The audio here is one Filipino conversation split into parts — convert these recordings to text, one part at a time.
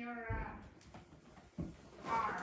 your arm.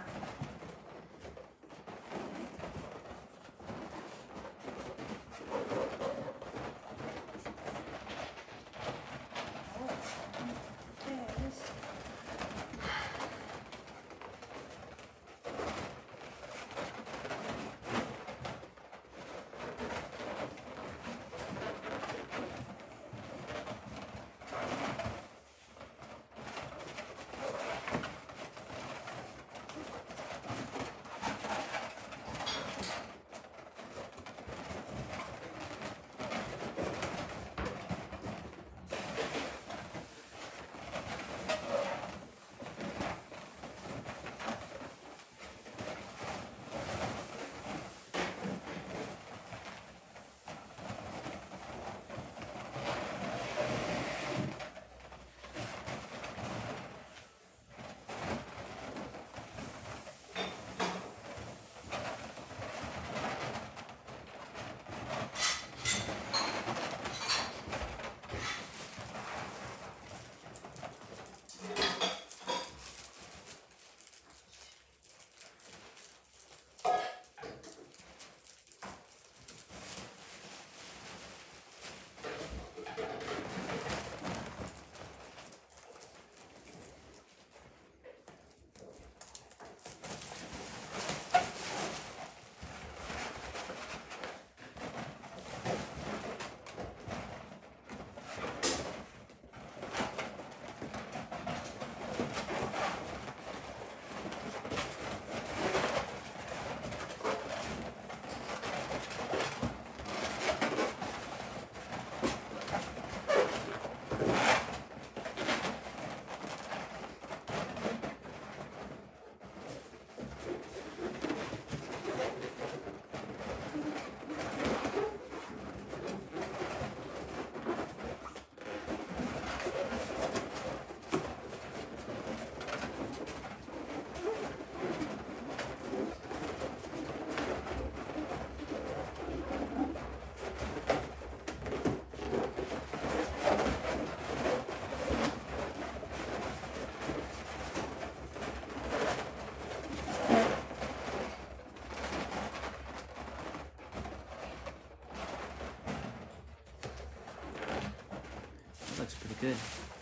Looks pretty good.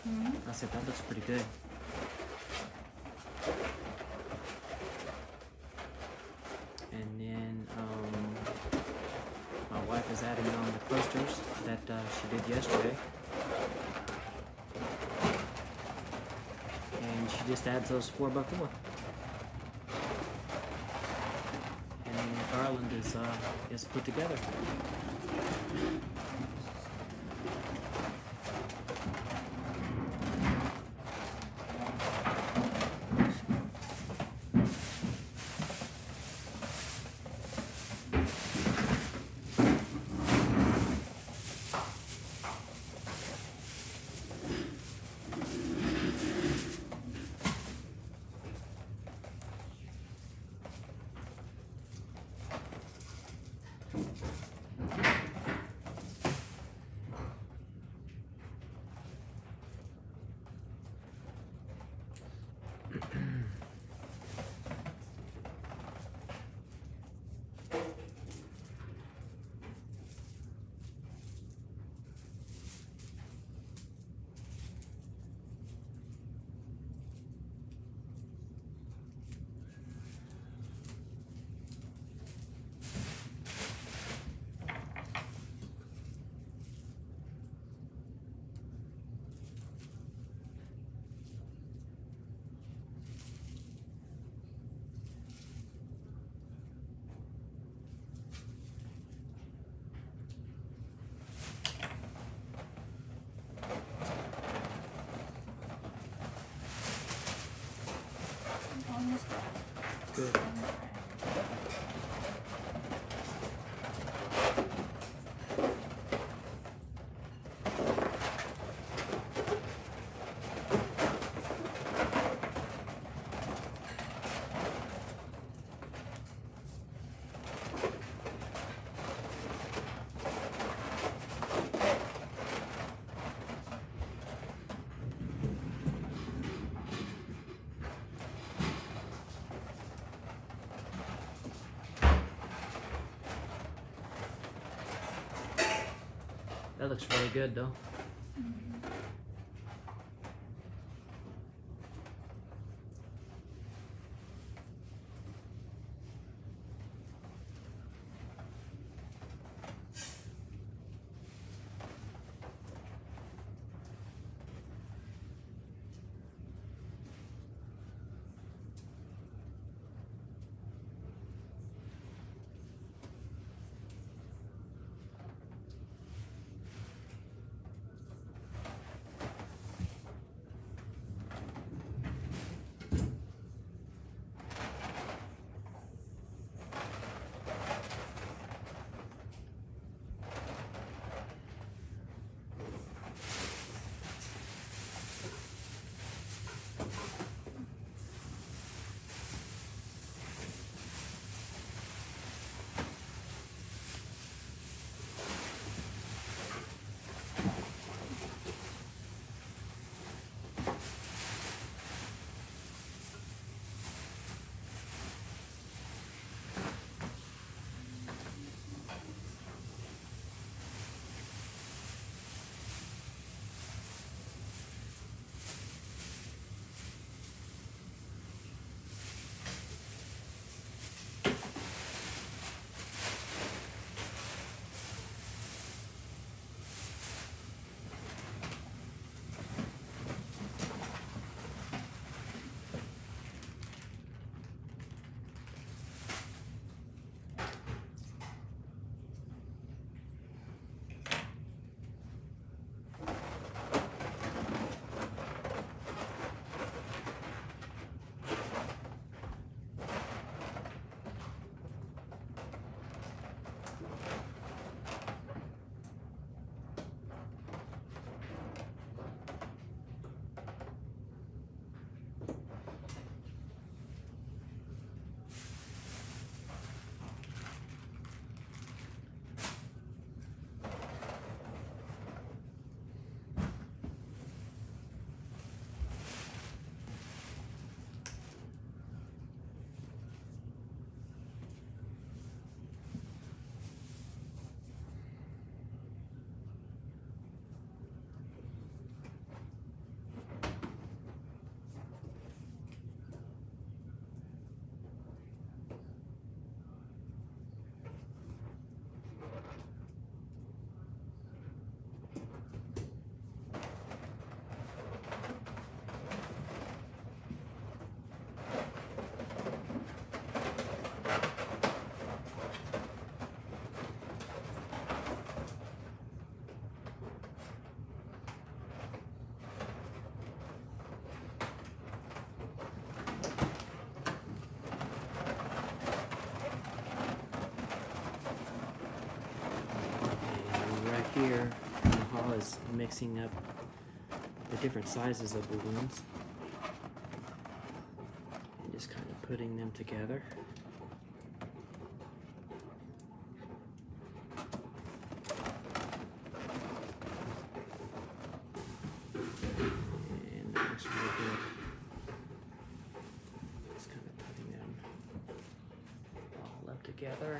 I said that looks pretty good. And then my wife is adding on the clusters that she did yesterday. And she just adds those 4x4. And the garland is put together. That looks really good though. Here, Mahal is mixing up the different sizes of balloons and just kind of putting them together. And that looks really good. Just kind of putting them all up together.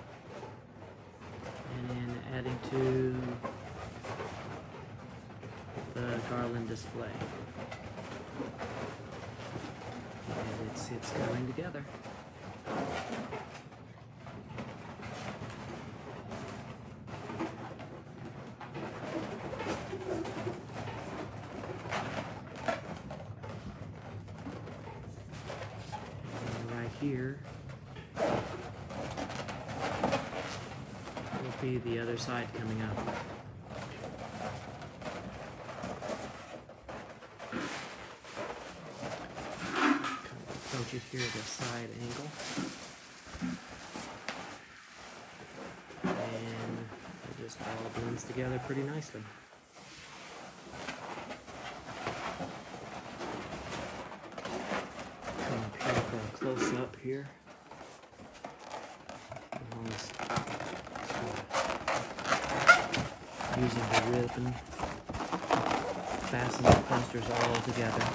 And then adding to the garland display. And it's going together. And right here be the other side coming up. Don't you hear the side angle? And it just all blends together pretty nicely. Come up here for a close up here. Using the ribbon, fasten the posters all together.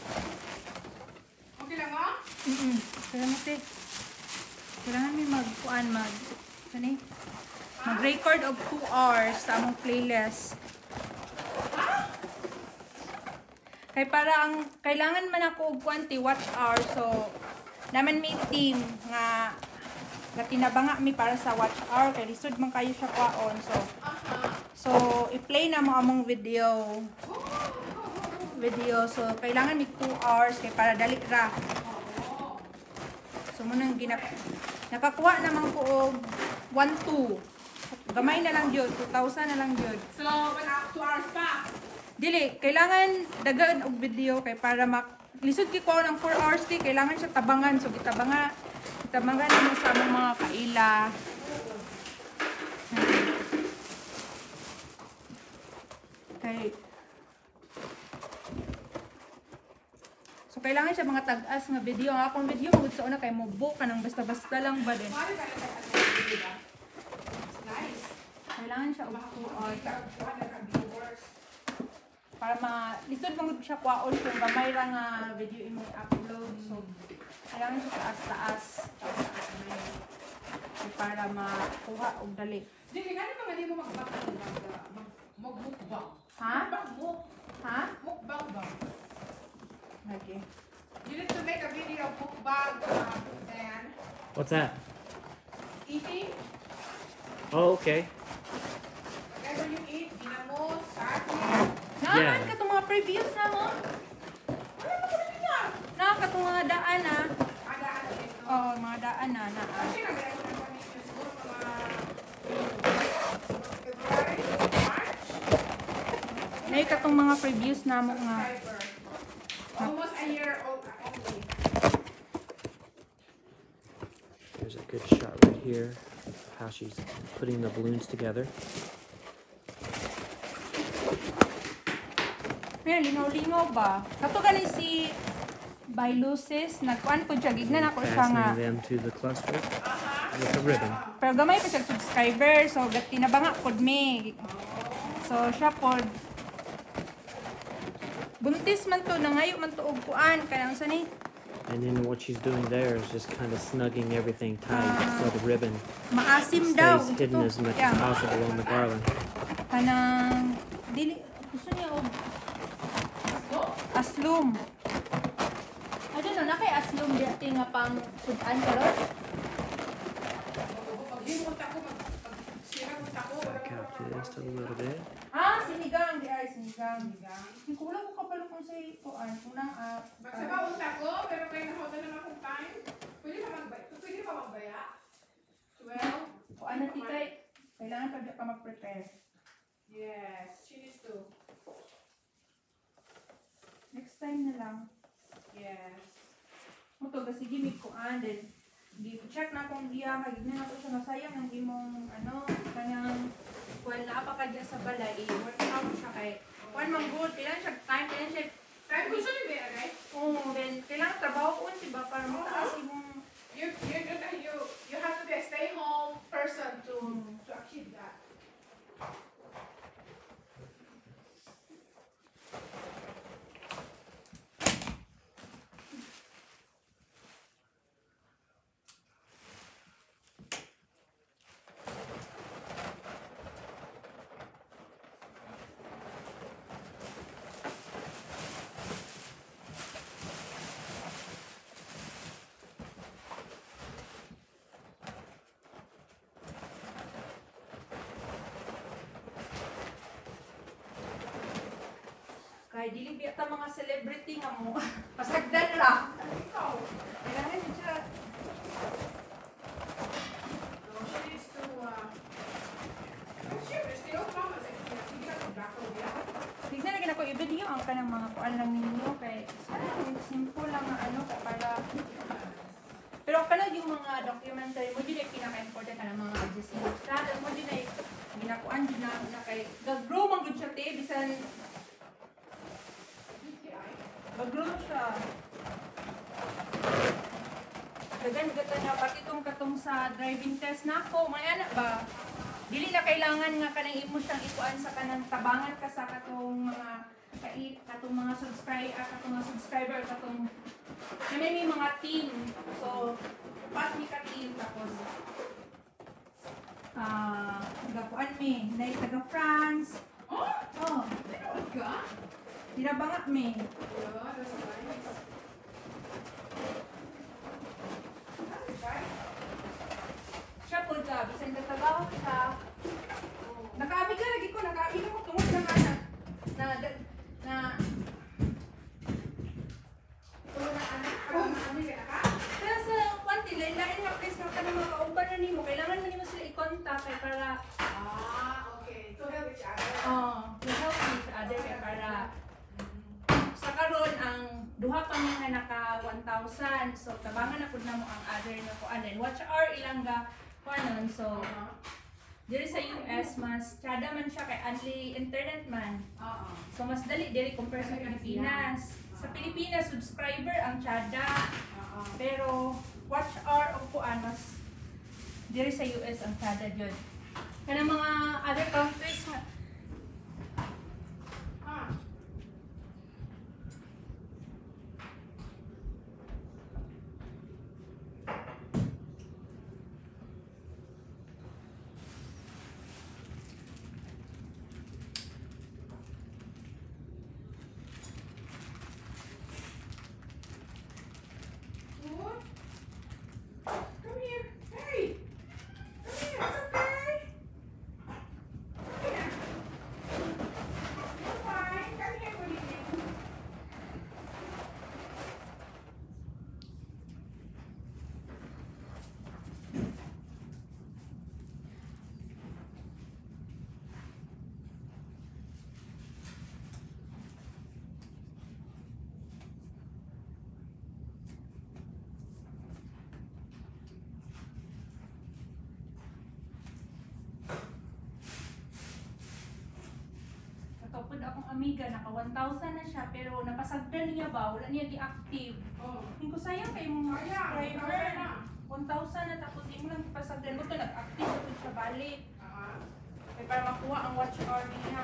Okay lang ba? Salamat eh. Kailangan may kani? mag-record of 2 hours sa among playlist. Kay para ang kailangan man ako og 20 watch hour, so naman may team nga tinabanga mi para sa watch hour kay lisod man kayo siya kwaon. So i-play na mo among video. So kailangan mi 2 hours kay para dali ra. So munang nakakuha naman ko og 1-2. Gamay na lang jud, 2,000 na lang jud. So, 2 hours pa. Dili, kailangan dagan og video kay para lisod ki ko ng 4 hours di kailangan siya tabangan. So gitabangan mo sa among mga kaila. Okay. So kailangan siya mga tag-as nga video. Ang akong video magud sa una kay mo book kanang basta-basta lang ba din. Nice. Kailangan siya og 2 hours. Para lisod magud siya kwaon kung gamay ra nga video imo i-upload. So kailangan siya taas-taas. Para makuha og dali. Dili nga naman hindi mo mag-mukbang. Ha? Ha? Mukbang ba? Okay. You need to make a video of mukbang, Dan. What's that? Eating. Oh, okay. Whatever you eat, ginamos, sati. Naaman ka itong mga previews na mo? Wala mo ko na. Ka itong mga daan na. Ada ito. Oo, mga daan na. Kasi nag-record ako ng Facebook mga February, March. Nay ka itong mga previews na mo nga. Almost a year old only. There's a good shot right here of how she's putting the balloons together. Ayan, linaw-linaw ba? Kato gani si Bilusis, nagkuhan ko siya, gignan ako siya nga. Fastening them to the cluster with a ribbon. Pero gamay pa siya subscriber, so tinabanga pod me. So siya pod. Buntis man to, nangayo man to og kuan, kaya ang sanay. And then what she's doing there is just kind of snugging everything tight so the ribbon Maasim daw. stays hidden as much as possible on the garland. Kanang, dili, gusto niya og aslum. I don't know, na kay aslum dati nga pang sudan karon. Back out just a little bit. Ah, sinigang di ay sinigang. Hindi ko lang ko kapalo kung sa kuan, unang Magsabaw ko, pero kayo nahoda naman akong time. Pwede pa magbaya? 12? kuan na tikay. Kailangan pa mag-prepare. Yes, she needs to. Next time na lang. Yes. Mo to kasi gimik kuan din. Check na kung diya magiging na to siya nasayang ang imong kanyang kuan na pa kadya sa balay. Work out siya kay kuan man good, kailangan siya time, kailangan siya Kahit gusto niyo ba, right? then kailangan trabaho diba para mataas imong You have to be a stay-home person to achieve that. kay dili biya ta mga celebrity nga mo. Pasagdan ra. Ikaw. Kailangan siya So she needs to, siyempre, still mama. Sige na mag-black niya. tignan na ako i-video ang kanang mga kuan lang ninyo kay simple lang nga para pero kanang yung mga documentary mo din ay pinaka-important kanang mga adjustment strategy mo din ay ginakuan din na kay gag-grow man gud siya te bisan gag-grow siya dagan gata na pati katong sa driving test nako may anak ba dili na kailangan nga kanang imo siyang ikuan sa kanang tabangan ka sa katong mga subscriber katong may mga team so pat ni ka team tapos Gapuan mi. Na taga France. Oh! Oh, Tinood ka? dinabanga mi. Yeah, that's nice. That's right. Siya po ka, bisan nagtrabaho siya. Oh. Nakaami ka lagi ko tungod na nga na Tulog na anak? Ano na anak ka? pero sa kwanti lain-lain nga place nga kanang mga kauban na nimo kailangan man nimo sila i-contact kay para Okay. To help each other. to help each other kay para sa karon ang duha pa niya nga naka 1,000 so tabangan na pud namo ang other na kuan then watch our ilang ga kuanon so diri sa US mas tsada man siya kay only internet man. Oo. So mas dali diri compare sa Pilipinas. Sa Pilipinas subscriber ang tsada. Oo. Pero watch hour o kuan mas diri sa US ang tsada jud. Kana mga other countries nga Ah. What? Come here. Hey. Come here. It's okay. Come here. You're fine. Come here, what do you think? katapod akong amiga naka 1,000 na siya pero napasagdan niya ba wala niya gi-active. Oh. Hindi ko sayang kay mong Kaya, subscriber. kaya na. 1,000 na tapos imo lang pasagdan mo to nag-active na pud siya balik. Ah. Kay para makuha ang watch hour niya.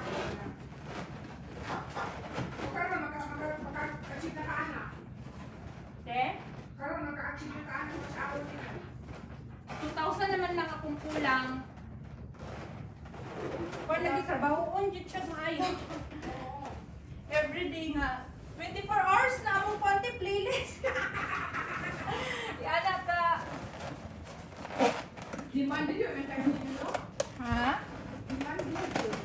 Karon maka-achieve na ka anak. Te? Karon maka-achieve na ka anak sa hour nila. 2,000 naman lang akong kulang. Kung nagtrabahoon, dyan siya maayo. Oo. Everyday nga. 24 hours na akong konti playlist. Yan ka. Demanded yun, may tayo ninyo, no? Ha? Demanded yun.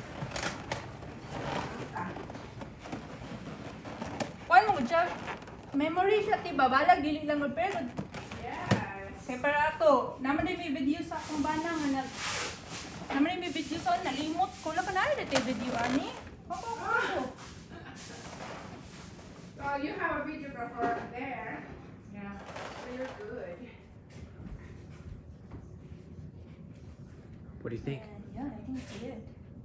Kuan mo dyan. Memory siya, tiba. Balag, dili lang mo. Pero, Yes. kaya para ato, naman din may video sa akong bana nga nag... Naman din may video sa nalimot. Kula ka na rin ito video, ani? Ako. So you have a videographer there. Yeah. So you're good. What do you think? And, yeah, I think it's good.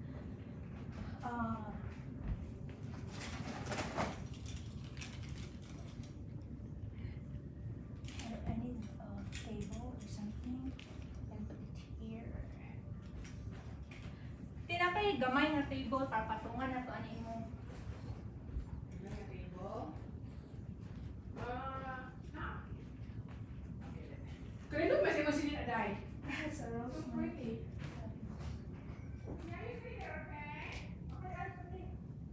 I need a table or something and put it here. Tinapay gamay na table para patungan na to ani mo. Like a table. Nah. Kaya nung masih na dai. That's a So rose. pretty. Yeah, you see there, okay? Okay, that's okay.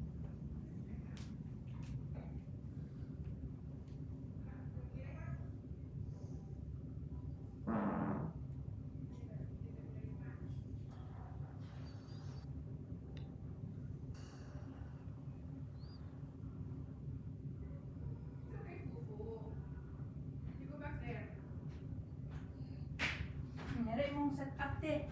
It's okay, Fufu. You go back there. Nere mong set up te.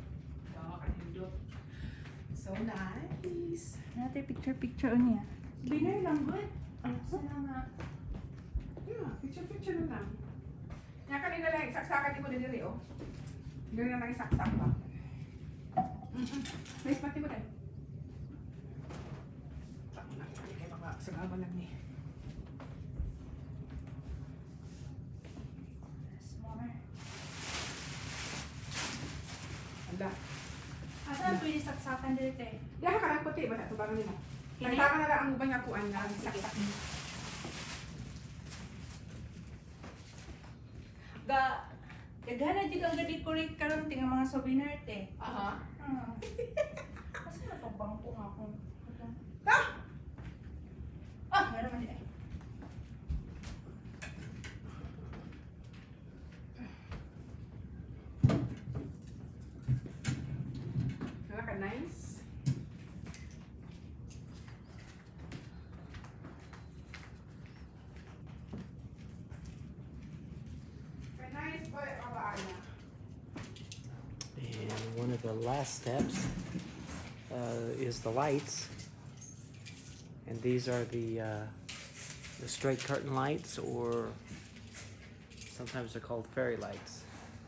So nice. Nate picture niya. Binay lang good. Salamat. Yeah, picture na lang. Yan kanina lang, isaksakan di mo din diri, oh. Hindi na lang isaksak pa. Nice pati mo din. Tako lang, kaya baka sagama lang ni. That's more. Anda. Asa pwede saksakan dito te? Diyan ka lang puti, bata tubangan nila. Nagtaka na lang ang ubang akuan na saksak ni. Kagana jud ang ga-decorate karon tinga mga souvenir te. Aha. Kasi na to bangko nga akong. Ah! Meron man din. Naka nice. Nice boy, kabaana. And one of the last steps is the lights. And these are the straight curtain lights, or sometimes they're called fairy lights.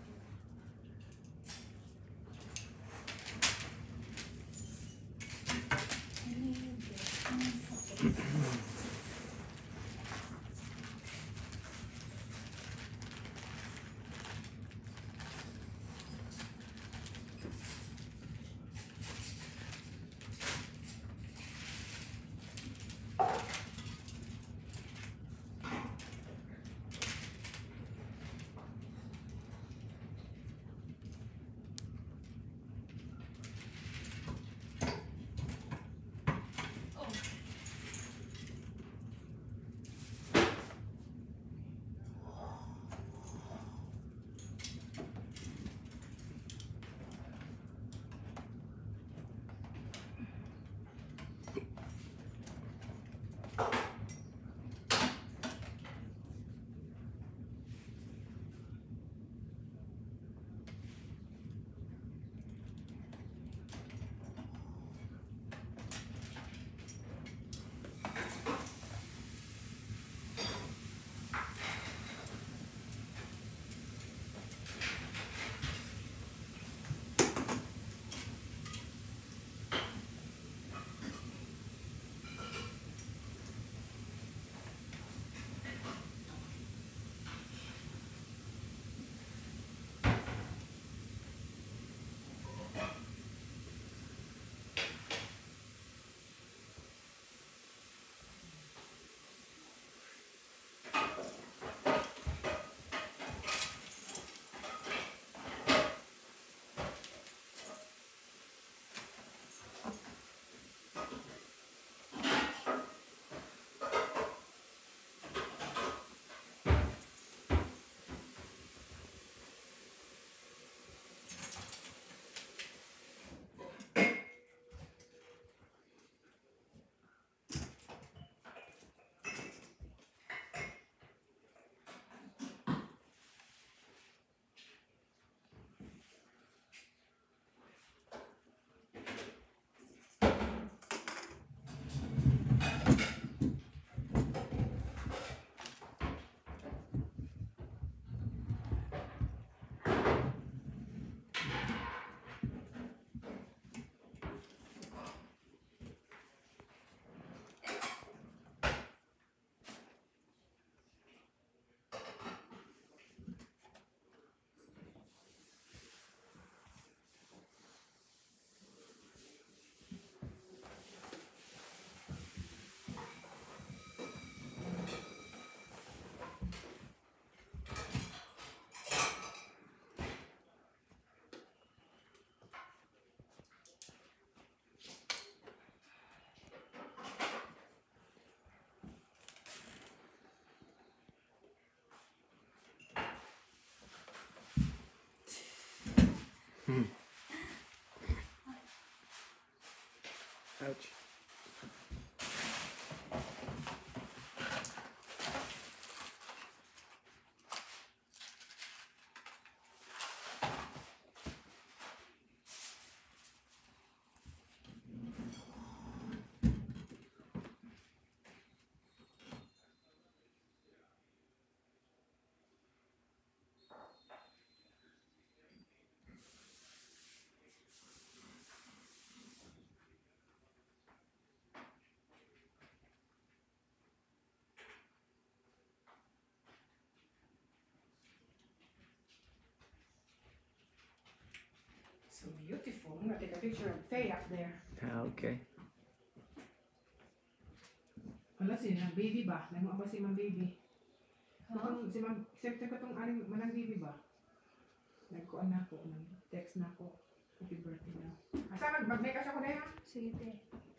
Ouch. So beautiful. I'm gonna take a picture of Faye up there. Okay. Wala siya, baby ba? Nagmukha ba si Ma'am Baby? Itong, si Ma'am, siyempre ko itong aling manang baby ba? Nagkuhan na ako. Text na ako. Happy birthday na. Asa, mag-make ako na yan? Sige, te.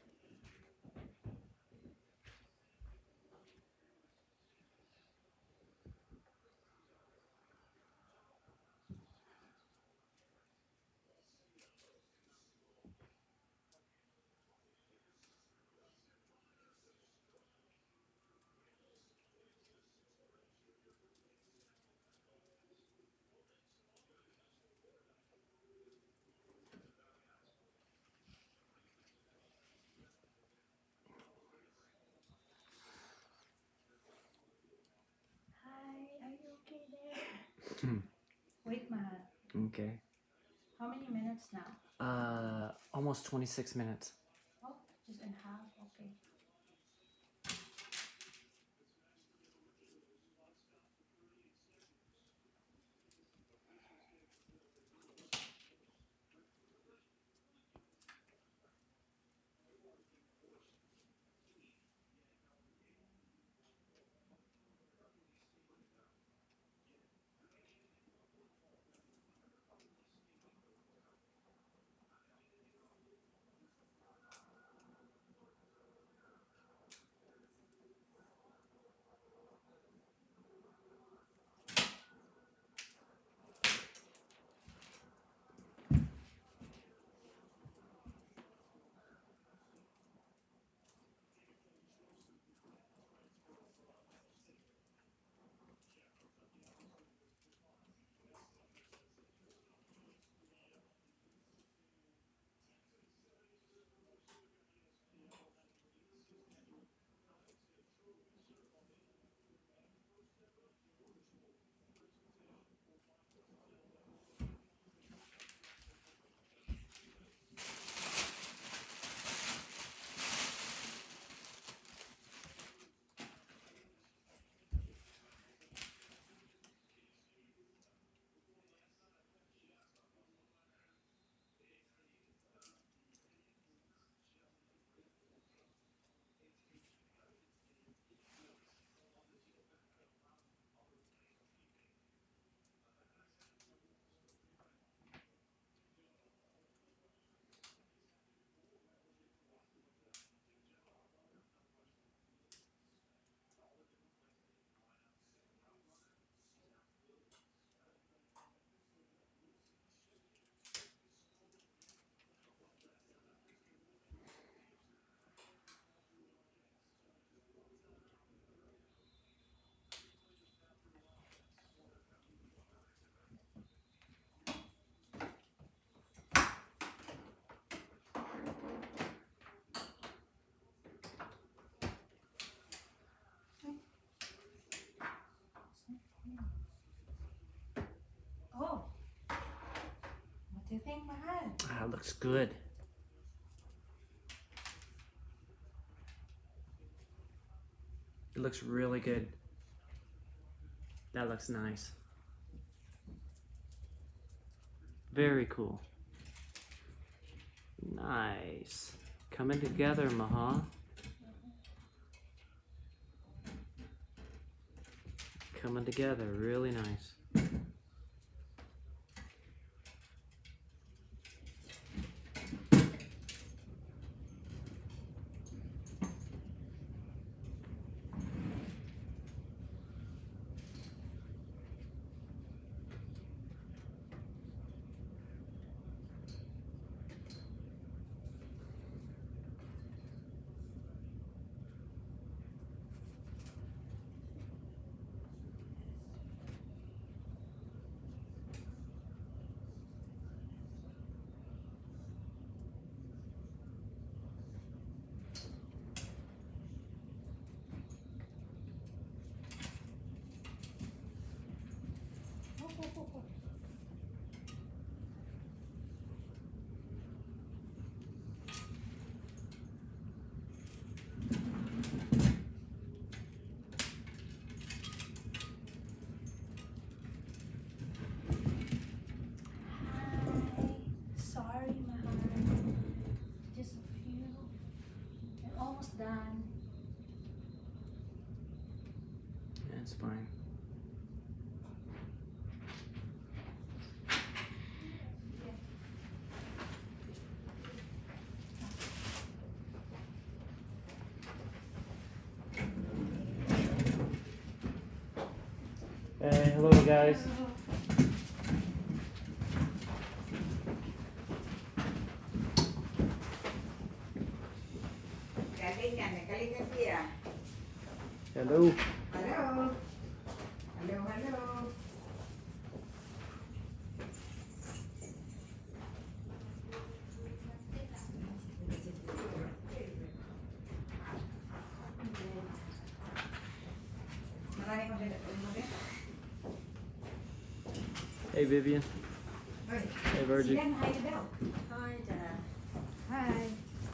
Hi, are you okay there? Wait, Mahal. Okay. How many minutes now? Almost 26 minutes. Oh, just in half. Okay. Oh. What do you think, Mahal? Ah, looks good. It looks really good. That looks nice. Very cool. Nice. Coming together, Maha. Coming together, really nice. Sorry, Mahal. Just a few. I'm almost done. That's fine. Hey, hello guys. Galingan, galingan dia. Hello. Halo. Halo, halo. Hey Vivian. Hey Virgie. Hi, Dad. Hi.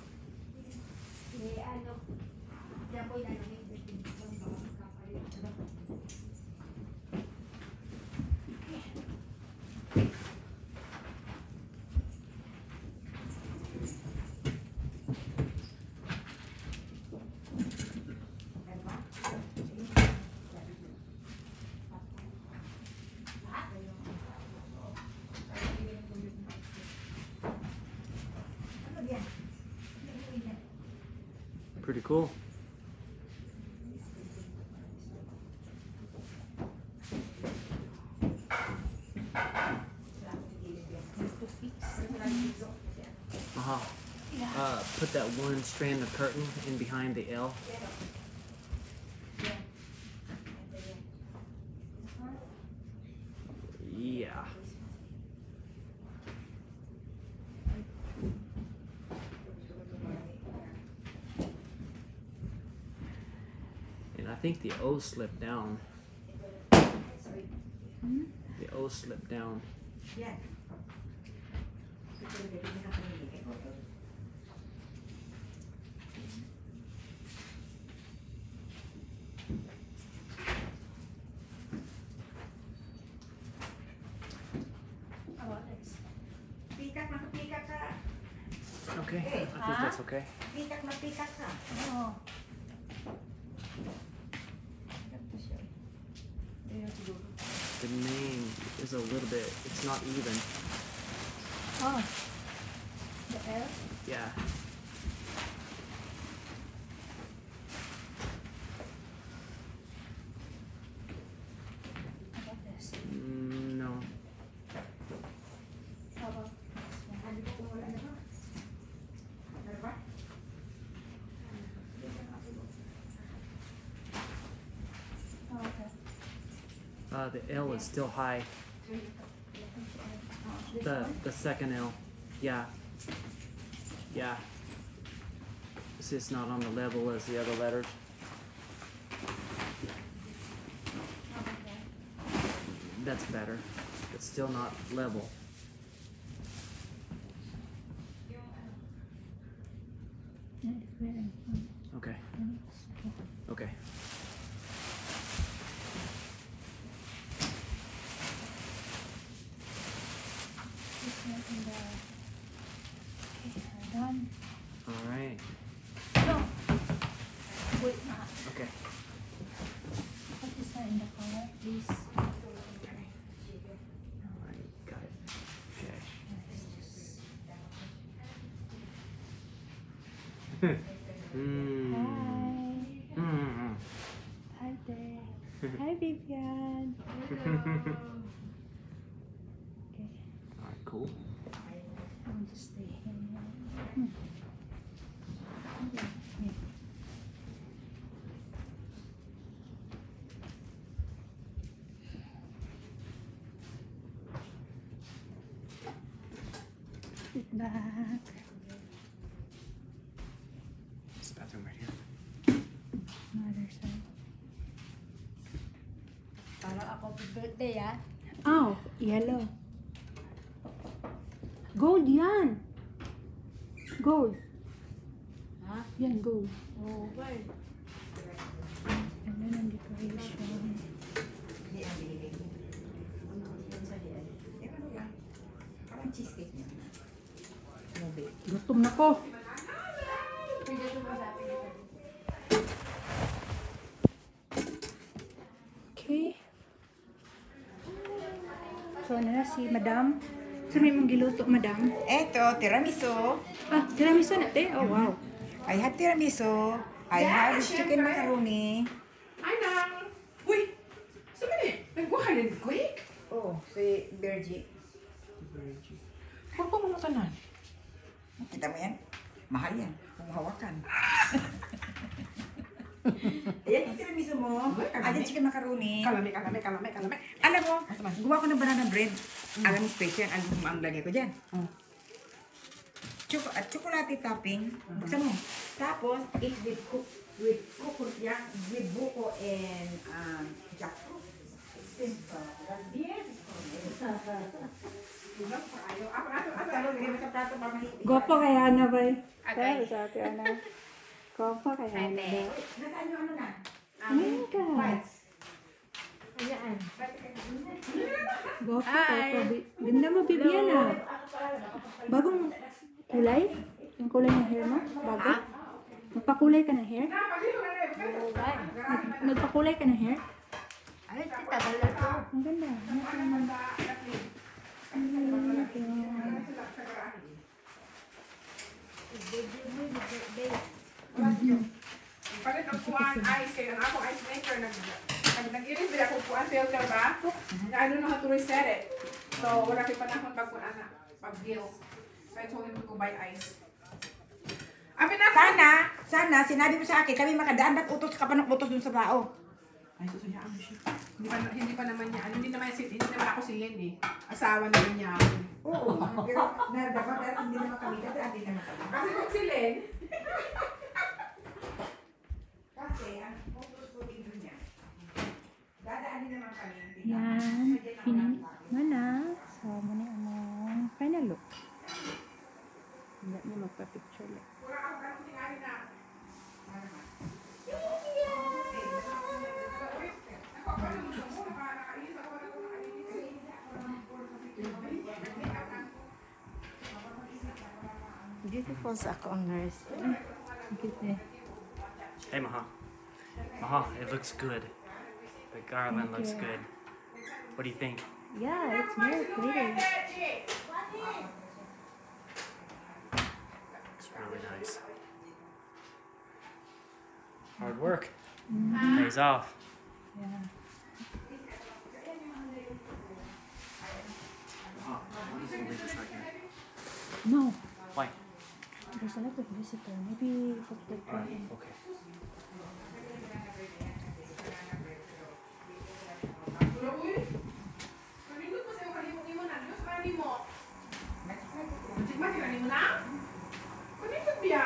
Pretty cool. Put that one strand of curtain in behind the L. Yeah. And I think the O slipped down. The O slipped down. Okay, I think that's okay. Oh. The name is a little bit, it's not even. Oh. The L? Yeah. How about this? No. How about oh, okay. The L is still high. This The one? the second L. Yeah. Yeah. It's just not on the level as the other letters. How about that? That's better. It's still not level. Okay. Okay. Okay, we're done. All right. No. Wait, not. Okay. Put this one in the color, please. All right. Got it. Okay. Mm. Hi. Mm. Hi there. Hi, Vivian. Okay. All right. Cool. I'll just stay here. Yeah. Sit back. It's the bathroom right here. Other side. Para ako birthday ah. Oh, yellow. Gold yan. Gold. Ha? Yan, gold. Oh, well. And then ang decoration. Cheesecake niya. Gutom na ko. Okay. So, na si Madam. So, may mong giluto, Madam. Eto, tiramisu. Ah, tiramisu na, te. Oh, wow. I have tiramisu. I have chicken macaroni. Ay, nang! Uy! Saan ba ni? Nagbuka Si Bergie. Puro mo makanan. Kita mo yan? Mahal yan. Kung hawakan. Ayan yung tiramisu mo. Ayan chicken macaroni. Kalami. Alam mo, gumawa ko ng banana bread. Alam mo special, alam mo ang lagay ko dyan. Chocolate topping. Buksan mo. Tapos, it's with buko and jackfruit. Simple. Gwapo kaya Ana ba? Okay. Sa ate Ana. Gwapo kaya Ana ba? Nasaan yung ano na? Ayan ka. Ayan. Gwapo ka. Ganda mo, Bibiana. Bagong kulay? Yung kulay ng hair mo? Bago? Magpakulay ka ng hair? Nagpakulay ka ng hair? Ay, tita, bala to. Ang ganda. Palit ang kuhaan ice kaya ang akong ice maker nag-iris din akong kuhaan filter ba? I don't know how to reset it. So wala kayo panahon pag-kuhaan na pag-gill. So I told him to go buy ice. Abi na Sana, sinabi mo sa akin, kami makadaan ba't utos ka pa ng utos dun sa tao? ay, susuyaan mo siya. Hindi pa naman niya. Hindi naman ako si Len eh. Asawa naman niya ako. Oo, pero dapat hindi naman kami, dati hindi naman kami. Kasi kung si Len, Kasi, ang utos ko dito niya, dadaanin naman kami. Yan. Mana. So, muna ang final look. Hindi niya magpa-picture lang. wala akong ganun tingali na. Beautiful sa akong nurse. Hey, Maha. Maha, it looks good. The garland looks good. What do you think? Yeah, it's very pretty. It's really nice. Hard work. Pays off. Yeah. Oh, I'm just gonna leave this right here. No, Why? there's a lot of visitor. Maybe put the Okay. Manindot mo sa'yo kanimo na. Diyos, mani mo. Sigma, tirani mo na? Manindot biya.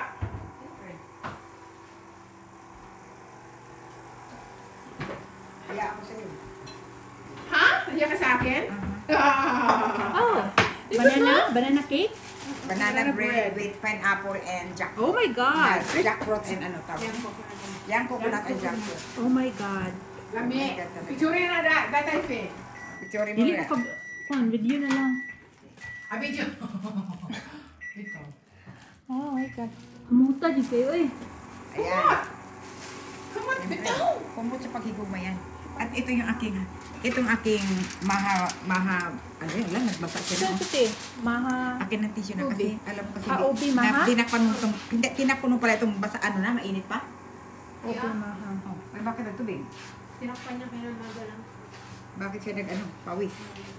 Kaya ako sa'yo. Ha? Nahiya ka sa akin? Oh, banana cake. Banana bread with pineapple and jackfruit. Oh my God. Jackfruit and ano tawag. Yang coconut and jackfruit. Oh my God. Lami. Picture na datay fe. Picture mo Dili yan. ko video na lang. Video. Ito. Oh my God. Muta di kayo eh. Ayan. Kumot, Siyempre, bitaw. kumot sa paghigugma yan. At ito yung aking ano yun lang, nagbasa siya na. Ito maha. Akin ng tissue na kasi, alam ko kasi, Ubi, maha? tinakpan mo pala itong basa, ano na, mainit pa. Opo maha. Oh, ay bakit nagtubig? Tinakpan niya kayo ng maga lang. Bakit siya pawis?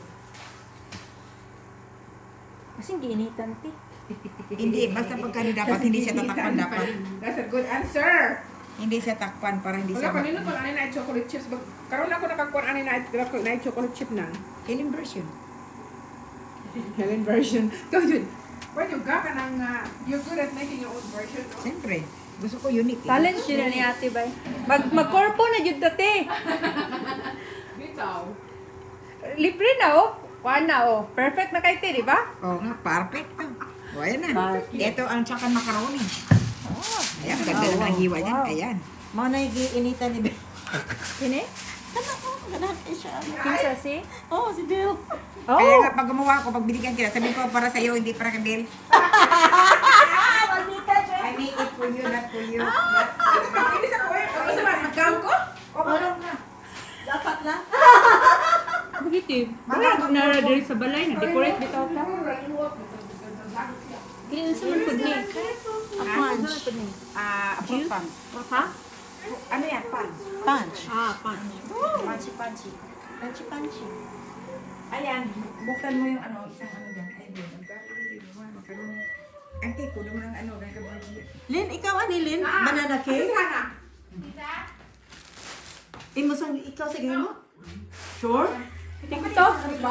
Kasi giinitan ti. Hindi, basta pagkano dapat, hindi siya tatakpan dapat. That's a good answer. Hindi siya takpan para hindi Wala siya pa nino kung ano na chocolate chips. Karoon ako nakakuha ano na chocolate chip na. Healing version. Helen version. So yun. Pwede ka ng you're good at making your own version. No? Siyempre, gusto ko unique. Talent siya ni ate bay. Magkorpo na jud dati. Bitaw. Libre na oh. Kuan na oh. Perfect na kay ti, di ba? Oo nga, perfect. O, ayan na. Perfect. Ito ang chakan macaroni. Ayan, ganda na ng hiwa niyan. Ayan. Mga nag-iinitan ni Bill. Kini? Ano ko? Ganahan siya. Kinsa si? Oo, si Bill. Kaya Oh. nga, pag gumawa ko, pag binigyan kita, sabihin ko para sa'yo, hindi para kay Bill. I make it for you, not for you. Hindi sa kuya. Ano sa mga magkam ko? O, balong na. Dapat na. Bagiti. Bakit nara diri sa balay na decorate bitaw ta? Kini unsa man pud ni? Punch. Apple pan. Ha? Ano yan, pan? Punch. Ah, punch. Punchy, punchy. Punchy, punchy. Ayan, buktan mo yung ano, isang ano dyan. Ay, di. Magkaroon. Ang cake ko, naman ang ano, gagawin. Lin, ikaw ani Lin? Banana cake? Sana. Imusang ikaw sige mo? Sure? Tingko to.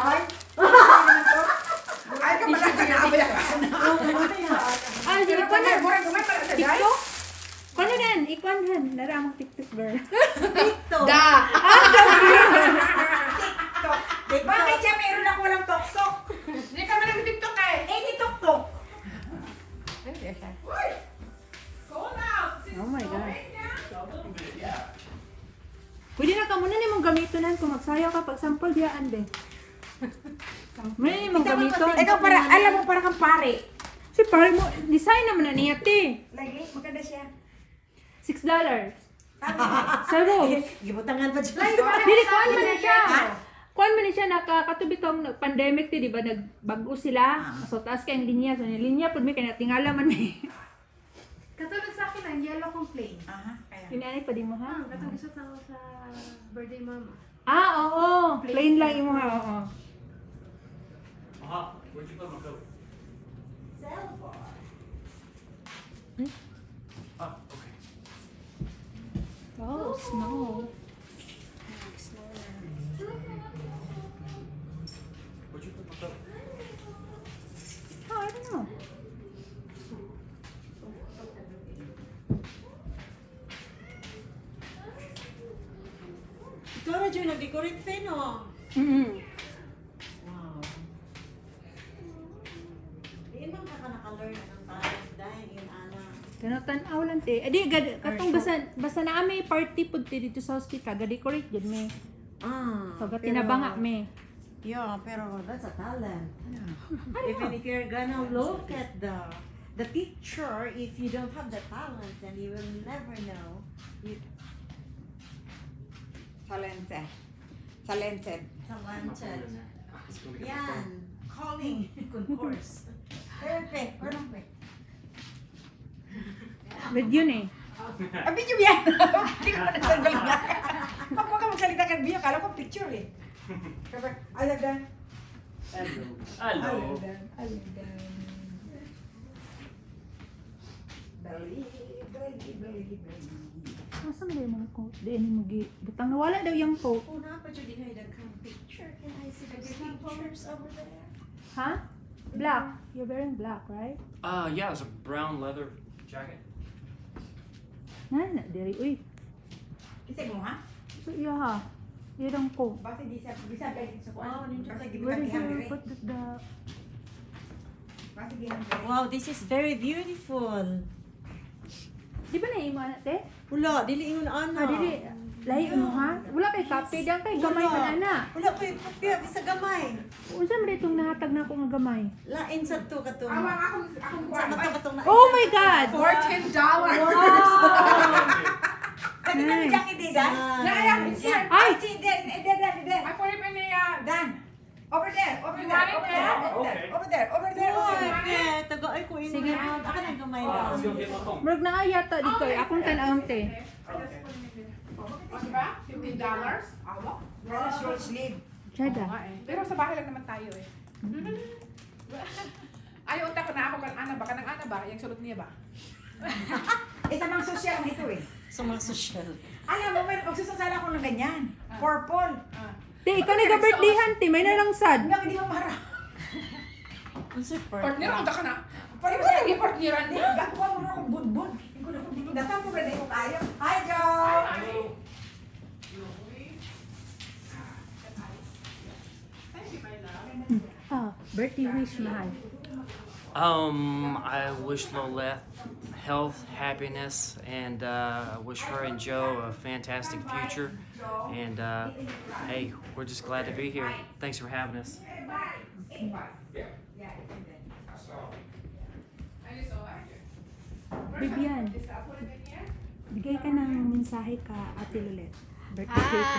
Ay, ka pala ka naabaya ka. Ah, di ko na. Murag gumay pala sa day. TikTok? Kano nan? Ikuan han. Nara among TikTok girl. TikTok. Bakit siya meron ako walang tok-tok? Hindi ka man nag-tiktok eh. Eh, di tok-tok. Uy! Go now! Oh my God. Pwede na ka muna ni mong gamiton kung magsayaw ka pag sample diyaan be. Muna ni mong gamiton. Ikaw para, alam mo, para kang pare. Si pare mo, design naman na niya te. Lagi, maganda siya. $6. Saro. Gibutangan pa siya. Dili, kuhan man na siya. Kuhan man na siya, nakakatubi tong pandemic ti, di ba? Nagbago sila. So, taas kayong linya. So, yung linya, pud may kanatingala man eh. Katulad sa akin, ang yellow complaint. Aha, kaya. Pinanay pa di mo ha? Katulad isa sa birthday mama. Ah, oo. Plain lang imo ha, oo. Where'd you put my coat? Oh, okay. Oh, snow. Where'd you put my coat? Oh, I don't know. Ikaw na dyan, nag-decorate fan o. Wow. Di man ka naka-learn ng talent dahil yun, Ana. Tanaw lang te. Adi, katong basta na may party pud ti dito sa hospital, ga-decorate jud me. So, gatinabanga me. Yeah, pero that's a talent. Even if you're gonna look at the picture, if you don't have the talent, then you will never know. Talented. Talented. Talented. Yan. Calling concourse. Perfect. Perfect. But yun eh. Ah, video yan! Hindi ko na nagsalita. Pag ka magsalita ka ng video, kala ko picture eh. Alam dan. Hello. Alam dan. Alam dan. Bali. Asa man yung mga coat? Di mo gi. Butang nawala daw yung coat. Oh, na pa dyan din yung picture. Can I see the pictures over there? Ha? Black. You're wearing black, right? Yeah, it's a brown leather jacket. Na, diri. Uy. Kisig mo ha? So, iya ha. Irang coat. Basta di sa pwede sa kuwan. Basta Where did gibutang you dire. put the... Basta gihang dire. Wow, this is very beautiful. Di ba na-imo na, te? Wala, dili ingon Ana. Ah, dili. Lahi mo ha? Wala kay kape. Diyan kay gamay man ana. Wala ko yung kopya, bisa gamay. Unsa man itong nahatag na ako nga gamay? Lain sa to katong. Awang akong Sa kuwan. to katong na. Oh my God! $14. Kani na Nice. jacket di dan. Naayak, it's here. Ay, si Dan. Ay, pwede pa niya. Dan. Over there. Over You there. want it Over there? there. Over there. Over there. Over there. Okay, taga ay ko imo. Sige. Aka na gamay Oh, lang. let's go get my phone. Murag na yata dito eh. Akong tanawang te. O, diba? $15. Awak. Wala short sleeve. Chada. Pero sa bahay lang naman tayo eh. Ayaw utak ko na ako kan Ana ba? Kanang Ana ba? Yung sulot niya ba? Isa mang social nito eh. Sa mga social. Alam mo, may magsusasala ko ng ganyan. Purple. Te, ikaw na ga-birthdayhan te. May nalang sad. Hindi ko mara. Unsa Partner, unta ka na. Pwede Ano lagi partneran Hindi, niya? gagawa mo na akong budbud. Hindi ko na akong budbud. Datang mo na ko kayo. Hi, Joe! Ah, birthday wish mahal. I wish Loleth health, happiness, and wish her and Joe a fantastic future. And hey, we're just glad to be here. Thanks for having us. Bibian, bigay ka ng mensahe ka Ate Lolet. Birthday ko.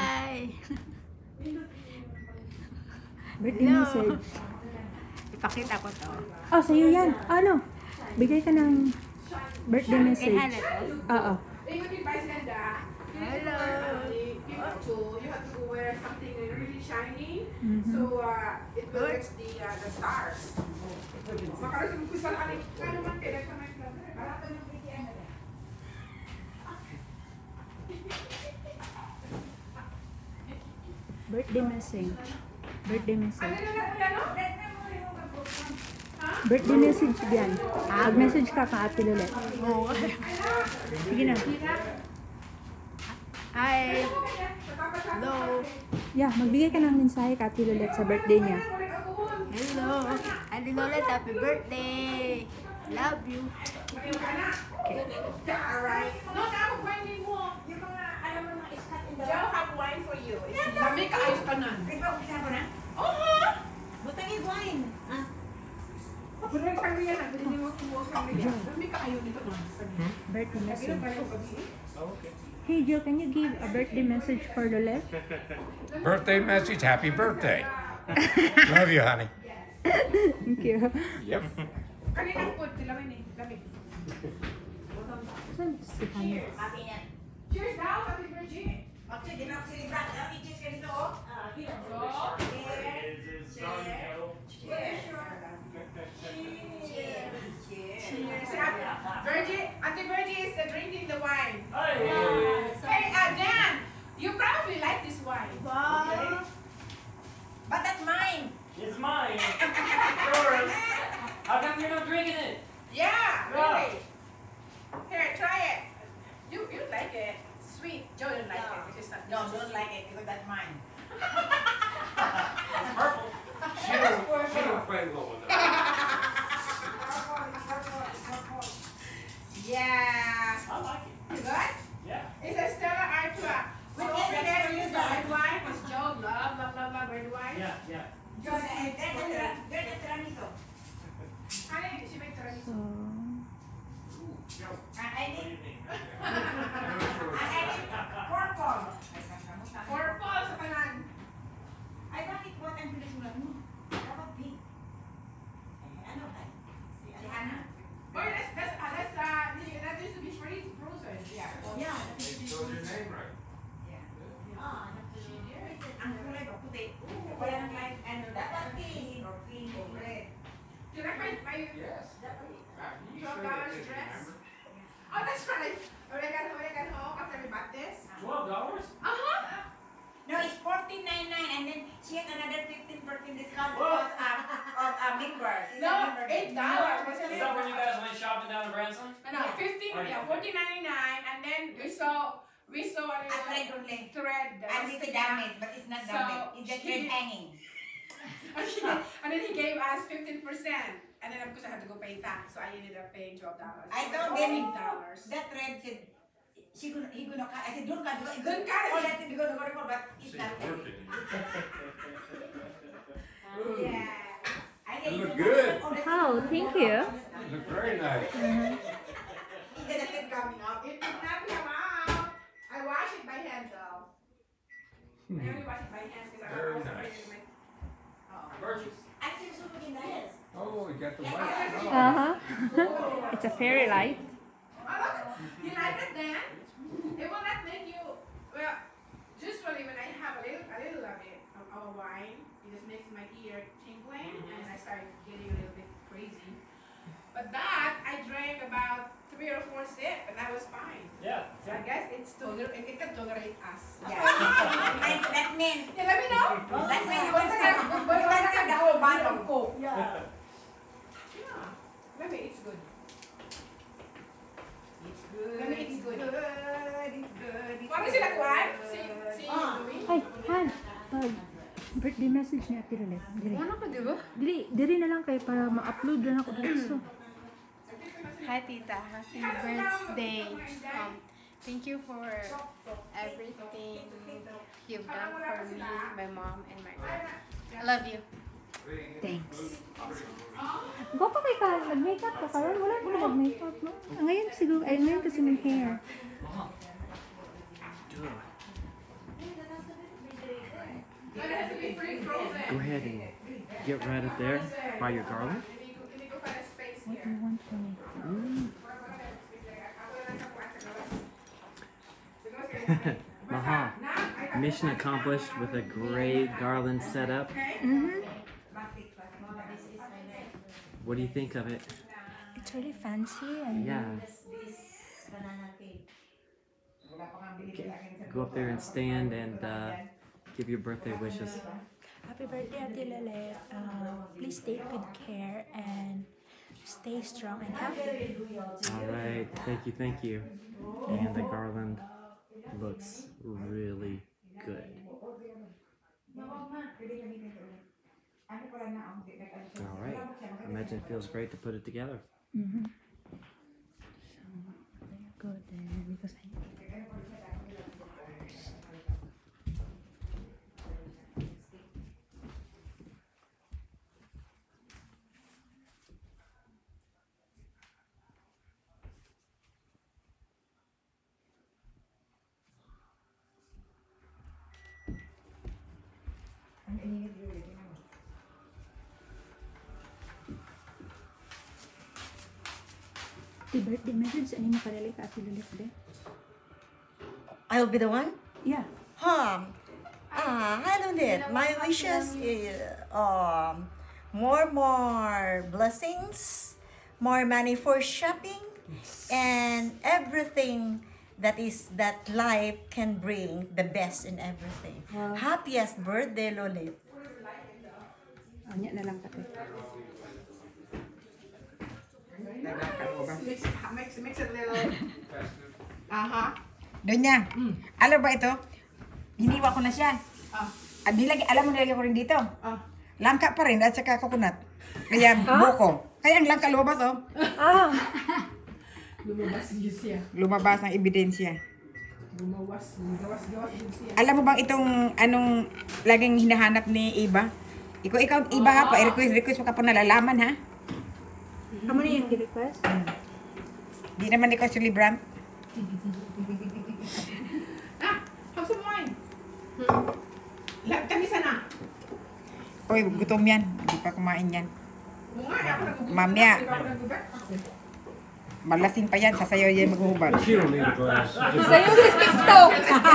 Birthday message. Ipakita ko to. Oh, sa'yo yan. Ano? Bigay ka ng birthday message. Oo. They would advise Linda. Hello. You have to wear something really shining. So it will reach the stars. Makaroon sa kusal ani kano man kaya sa may barata ng PTN na. Birthday message. Birthday Ano message. na no? Birthday message yan. Mag-message ka ka Ate Lolet. Sige na. Hi. Hello. Yeah, magbigay ka ng mensahe ka Ate Lolet sa birthday niya. Hello. Ate Lolet, happy birthday. Love you. Alright. No, ako wine mo. Yung mga alam mo mga iskat in the Joe have wine for you. Dami ka ayos ka nun. Ikaw, ko na? Oo. Butang wine. Ah, Pero yung pamilya na, hindi mo kumuha sa pamilya. Dami ka ayaw nito nun. Birthday Gano'n message. ba yung pag-i? Hey Jill, can you give a birthday message for Lolet? Birthday message, happy birthday. Love you, honey. Thank you. Yep. Kanina po, tilamin eh. Dami. Saan si Hannah? Cheers daw, happy birthday. okay, di na ako sinibrad. I-cheers ka dito, oh. Si Ate Virgie is drinking the wine. Hey, Dan, you probably like this wine. Wow. But that's mine. It's mine. Yours. How come you're not drinking it? Yeah, really. Here, try it. You like it. Sweet. Joe don't like it. Because it's not. No, don't like it because that's mine. It's purple. She don't play well with that. Yeah. I like it. Good? Yeah. It's a Stella Artois. We don't forget to use the red wine because Joe love red wine. Yeah. John, and then the tiramisu. Honey, she make tiramisu. I need purple. Purple sa kanan. Ay, bakit what ang pinasulat mo? Dapat pink. Ano ba? Si Hannah? Or that used to be frozen. Yeah. Yeah. Spelled your name right. Ah, ang kulay ba? Puti. Wala nang light. Ano? Dapat pink or pink or red. Do you like my Yes. You $12 sure that you dress? remember? Oh, that's right. When I got home after we bought this. $12? No, it's $14.99 and then she has another 15% discount Whoa. because of members. She's a No, member. $8. Is that when you guys went shopping down in Branson? No, 14.99, and then we saw a A thread little only. thread. that And was it's sticking out. damaged, but it's not So, damaged. It's just she- thread hanging. And then he gave us 15%, and then of course I had to go pay tax, so I ended up paying $12. I So told it was him $8. that thread said he gonna cut. I said don't cut. Don't cut it. All that thing gonna go for, but it's She's not. working. Yeah. I said You look don't good. cut all that Oh, thing. thank you. You look very nice. Is that thing coming up? It did not come out. I wash it by hand though. I only wash it by hand because I Very was nice. afraid of my. Purchase. I see so looking nice. Oh, we got the white. Uh-huh. It's a fairy light. Oh, look. You like it then? It will not make you, well, usually when I have a little of it, of wine, it just makes my ear tingling and I start getting a little bit crazy. But that, I drank about 3 or 4 sips and that was fine. Yeah. So I guess it can tolerate us. Yeah. That means Yeah, let me know. That's why you What's want that? to But what's that? The whole bottle of Coke. Yeah. Yeah. Maybe it's good. It's good. Let me eat It's good. good. It's good. It's Paano sila kuhan? Si Louie? Ay, Han. Birthday message ni Ate Lolet. Dili. Ano ka, di ba? Dili na lang kayo para ma-upload na ako dito. Hi, Tita. Happy birthday. Thank you for everything you've done for me, my mom, and my dad. I love you. Thanks. Gwapa kay ka, nag-makeup ka karon, wala mo na mag-makeup, no? Ngayon siguro, ay ngayon kasi may hair. It has to be free frozen. Go ahead and get right up there by your garlic. Hindi ko find a space What do here. you want from me? Mahal. Now, I mission accomplished with a great garland setup. What do you think of it? It's really fancy and Yeah. Go up there and stand and give your birthday wishes. happy birthday, Ate Lalet. Please take good care and stay strong and happy. All right. Thank you. And the garland looks really good. All right. I imagine it feels great to put it together. Mm-hmm. So, there you go then. Because I Happy birthday message. Ano mo kareli ka Ate Lalet de? I'll be the one? Yeah. Hi Lulit. My wishes is more blessings, more money for shopping, and everything that life can bring, the best in everything. Wow. Happiest birthday, Lulit. Anya na lang kate. Mix it a little. Donya, alam ba ito? Hiniwa ko na siya. Alam mo, nilagay ko rin dito. Langka pa rin at saka coconut. Kaya buko. Kaya ang langka lumabas, oh. Lumabas ang ebidensya. Alam mo bang itong anong laging hinahanap ni Iba? Ikaw Iba ha pa, request mo ka pa nalalaman ha? Kamu na yung request? Di naman ikaw si Libram. Have some wine. Kami sana. Oy, gutom yan. Hindi pa kumain yan. Mamaya. Mamaya. Malasing pa yan. Sasayaw yan maghuhubad. You don't need a glass. Sa'yo si TikTok!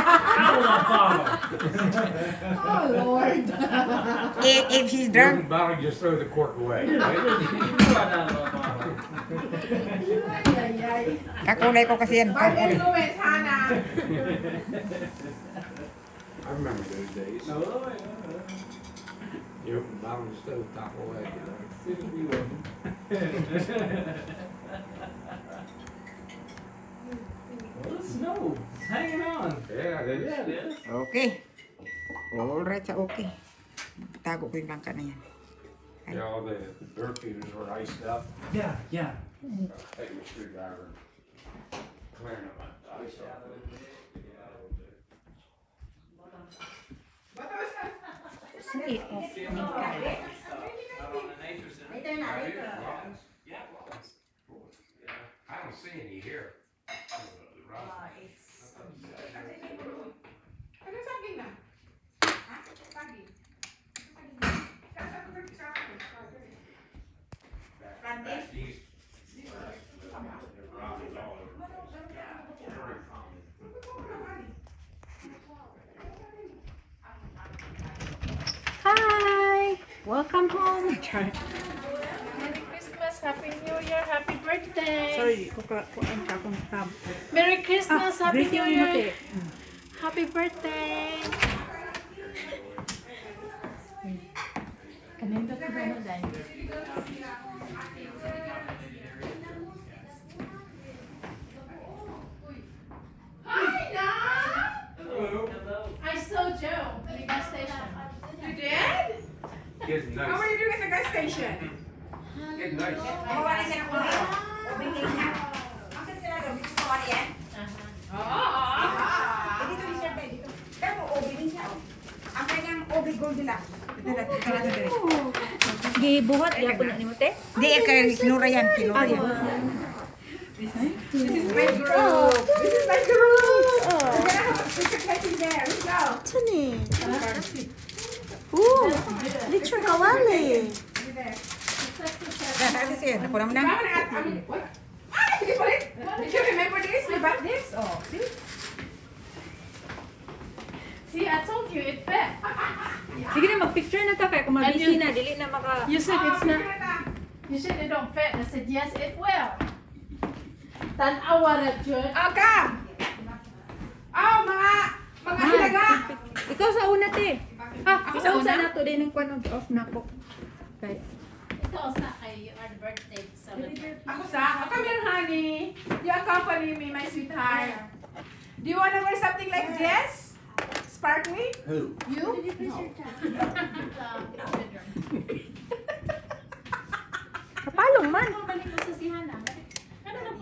Oh, Lord. If she's drunk, You're about to just throw the cork away, right? kakulay ko kasi yan. Bad influence, Hannah. I remember those days. You open the bottom of the stove, top away. Well, the snow. It's hanging on. Yeah, it is. it is. Okay. Alright, sa okay. Tago ko yung langka na yan. Yeah, all the dirt feeders were iced up. Yeah. Take my screwdriver. Clearing up my ice off. I-off ni Kyle. I don't see any here. Ano saging na? Saging. Hi! Welcome home! Merry Christmas, Happy New Year, Happy birthday! Sorry, kukuha ka akong tab. Merry Christmas, Happy New greeting mo, Year! te. Happy birthday! Kanina ko ba na dahil? I saw Joe at the gas station. You did? Getting How nice. are you doing at the gas station? Getting nice. Mawala siya ng ulit. Ubingin niya. Bakit sila daw? Dito sa wala yan? Dito ni Sir Ben, dito. Pero ubingin siya. Ang kanyang ubig gold nila. Gibuhat, yapon na ni mo, te? Di, kinura yan. Kinura yan. This is my group. This is my group. We're gonna have a picture taking there. Let's go. Lechon kawali. Kasi siya, nakuha mo na. I'm gonna add, what? Ah, did you put it? Did you remember this? We bought this? Oh, see? See, I told you it fit. Sige na, mag-picture na ta kay kung mabisi na, dili na maka... You said it's not. You said it don't fit. I said yes, it will. Tan-awa ra jud. Come! Oh, mga hilaga! Ikaw sa una, te. Ako sa una? na to din ang kwan off na ko. Okay. Ikaw sa kay you are the birthday celebrant. Come here, honey. You accompany me, my sweetheart. Do you want to wear something like this? Sparkly? Who? You? Kapalong man. Balik ko sa si Hana. Ano na po?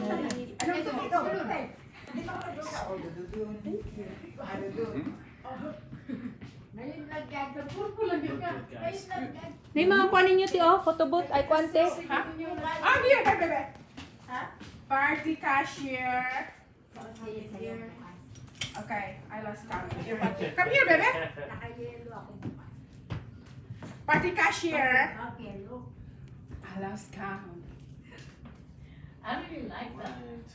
Ngayon lagyan ka. Purple lang yun ka. Ngayon lagyan. May mga kwan ninyo, te, oh. Photobooth, ay kwan, te. Oh, here, baby. Party cashier. Okay, I lost count. Come here, baby. Party cashier. I lost count. I really like that.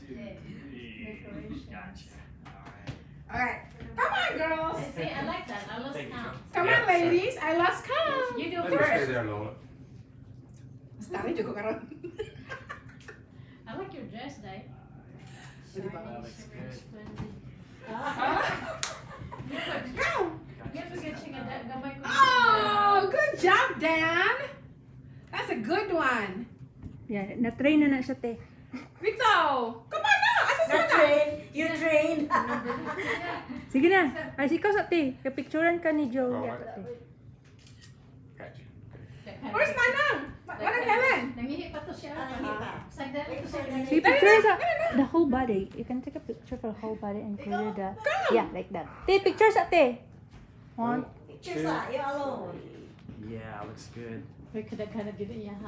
Alright. Come on, girls. See, I like that. I lost count. Come on, ladies. I lost count. You do Let me stay first. there, Lola. Stari juga karon. I like your dress, Dai. Go. Get to get siya nga gamay ko. Oh, good job, Dan. That's a good one. Yan, na-train na siya, te. Vito, come on na. Asa sa na? You train. Sige na. Ay, ikaw sa, te. Kapicturan ka ni Joe. Oh, Yata, te. Gotcha. Where's Manang? Manang Helen? Nangihi pa to siya. Sagdali ko siya. Sige, picture sa the whole body. You can take a picture for the whole body and clear the... Yeah, like that. Te, picture sa, te. One. Picture sa, you alone. Yeah, looks good. We could have kind of did it, yeah.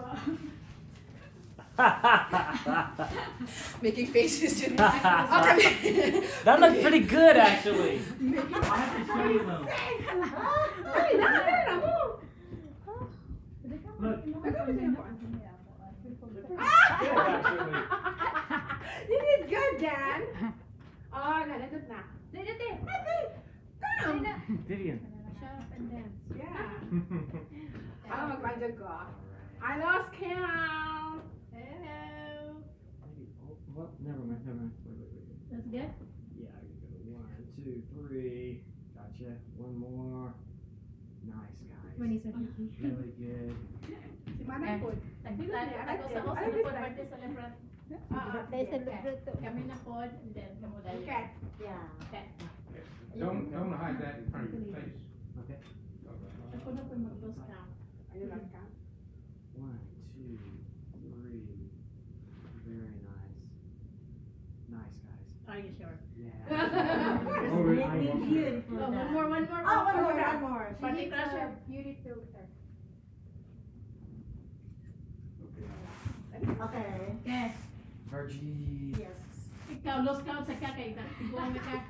Making faces. Okay. That looked pretty good, actually. I have to show you them. Look. You did good, Dan. Oh, nalandot na. Come. Vivian. Shut up and dance. Yeah. Ako mag-budget ko. I lost count. Hello. Well, never mind, never mind. Wait. That's good? Yeah, I can go 1, 2, 3. Gotcha. One more. Nice, guys. When he's ready. Really good. Si Manang po. Nagtitali ako sa host na pod birthday celebrant. Kami na pod and then kamo dali. Okay. Yeah. Okay. Don't hide that in front of your face. Okay. Ako na po mag-close count. Ayun lang count. 1, 2, 3. Very nice. Nice, guys. Are you sure? Yeah. Beautiful. Oh, one more. Oh, one more. Party crusher. Beauty filter. Okay. Yes. Virgie. Yes. Ikaw, lost count sa kakay. Tiguan na ka.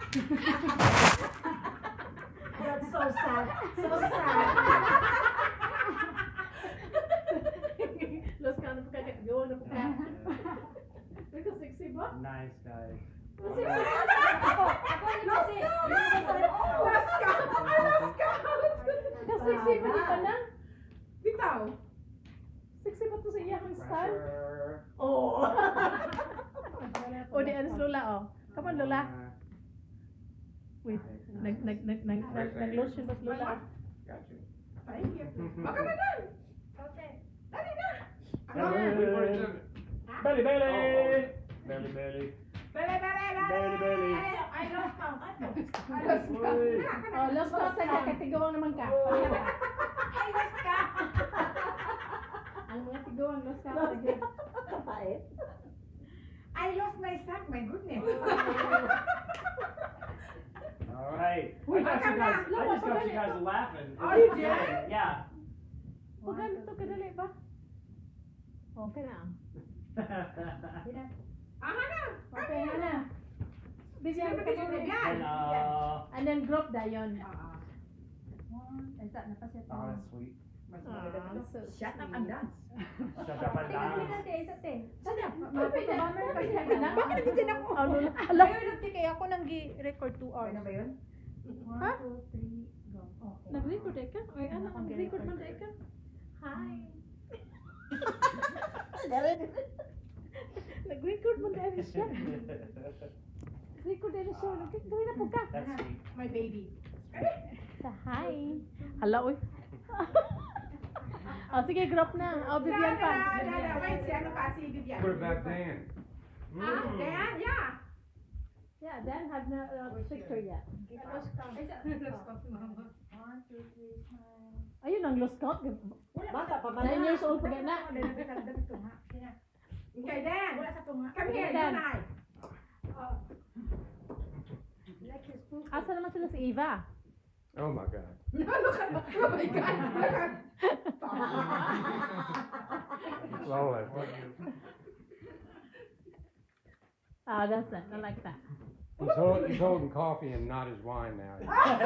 That's so sad. So sad. Lost count na po kakay. Tiguan na po ka. Ito sexy ba? Nice, guys. Sexy ba di pa na? Bitaw. Sexy ba to sa iyang style? Pressure. Oh. O di anas Lola oh. Come on Lola. Wait. Nag-lotion ba si Lola? Gotcha. Thank you. Baka Manang. Okay. Dali na. Belly, belly. Oh, Belly, belly. Bele. Belly, belly. I lost count. Oh, lost count sa kakay. Tigawang naman ka. I lost count. Ang mga tigawang lost count. Kapait. I lost my sack. My goodness. All right. I just got you guys laughing. Oh, you did? Yeah. Huwag ganito kadali ba? Okay na. Aha na. Okay na. Busy ang Yan. And, and then group da yun. Ay, sa, napaset. oh, that's sweet. Shut up and dance. Shut up and dance. Mapit na. Bakit nagtitin ako? Oh, Lola. Alam mo, kaya ako nang record 2 hours. Ano ba yun? Nag-record ka? Oy, anak, nag-record man ka? Hi. Nag-record mo dahil siya. Record dahil siya. Gawin na po ka. My baby. Sa hi. Hala, uy. Oh, sige, group na. Oh, Vivian pa. Wait, si ano pa? Si Vivian. Put it back, Dan. Dan, yeah. Yeah, Dan had no picture yet. Ayun ang lost count. Bata pa 9 years old pa na. Okay, Dan. Come here, Dan. Dan. I. Asa naman sila si Eva? Oh my God. Look at, oh my God. Look at. Lola. Ah, that's it. I like that. He's holding coffee and not his wine now.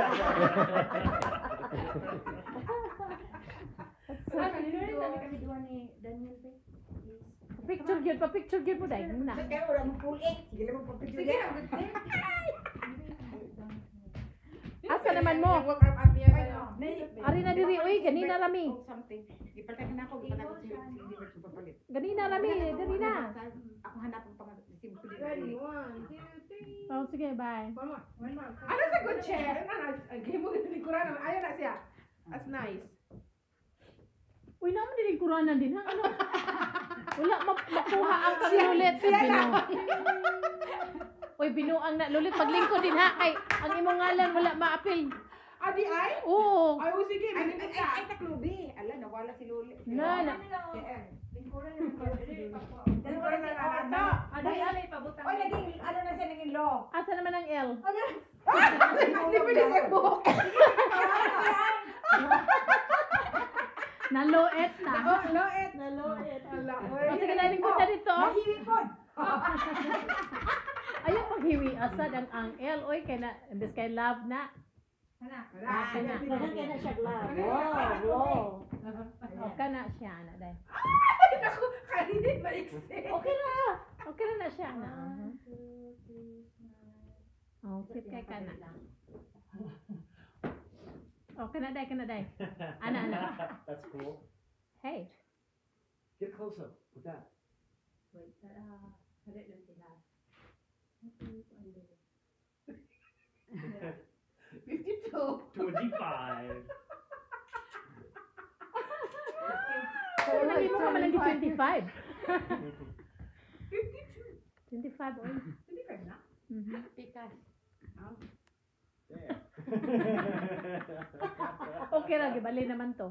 Picture good, pa-picture good mo dahil na. Kaya wala mong pulit. Sige lang mong papicture yan. Asa naman mo? Woke up at the Ari na diri, uy, ganina rami. Something. Ipalitan na ako. Ipalitan ko si Liver ko papalit. Ganina rami, diri na. Ako hanap ang pang-receive ko din. Ready, 1, 2, 3. Oh, sige, bye. One more. Ah, that's a good chair. Game mo ganun likuran. Ayaw na siya. That's nice. Uy, naman din kuranan din, ha? Ano? Wala, makuha ang paglulit. Uy, binuang na. Lulit, paglingkod din, ha? Ay, ang imong ngalan, wala ma-appeal. Adi ay? Oo. Ay, sige. Binigit ka. Ay, taklubi. Ala, nawala si Luli. Na. Likuran na nato. Oy, naging, ano na siya, naging law. Asa naman ang L? Hindi pwede siya buhok. Naloet na. Oh, loet. Naloet. Ala, O, sige, nalingkod na dito. Nahiwi po. Ayaw maghiwi asad ang L. Uy, kaya na, imbes kay love na. Wala. Kaya na siya glad. Wow. O, ka na siya, na, dahil. Ay, naku. Kaninin maiksi. Okay na. Okay na siya, na. Oh, cute kay ka na. Oh, kanaday. Ana. That's cool. Hey. Get close up with that. 52. 25. So, lagi mo ka malagi 25. 52. 25, oy. 25 na? Pikas. There. Okay lang, ibali naman to.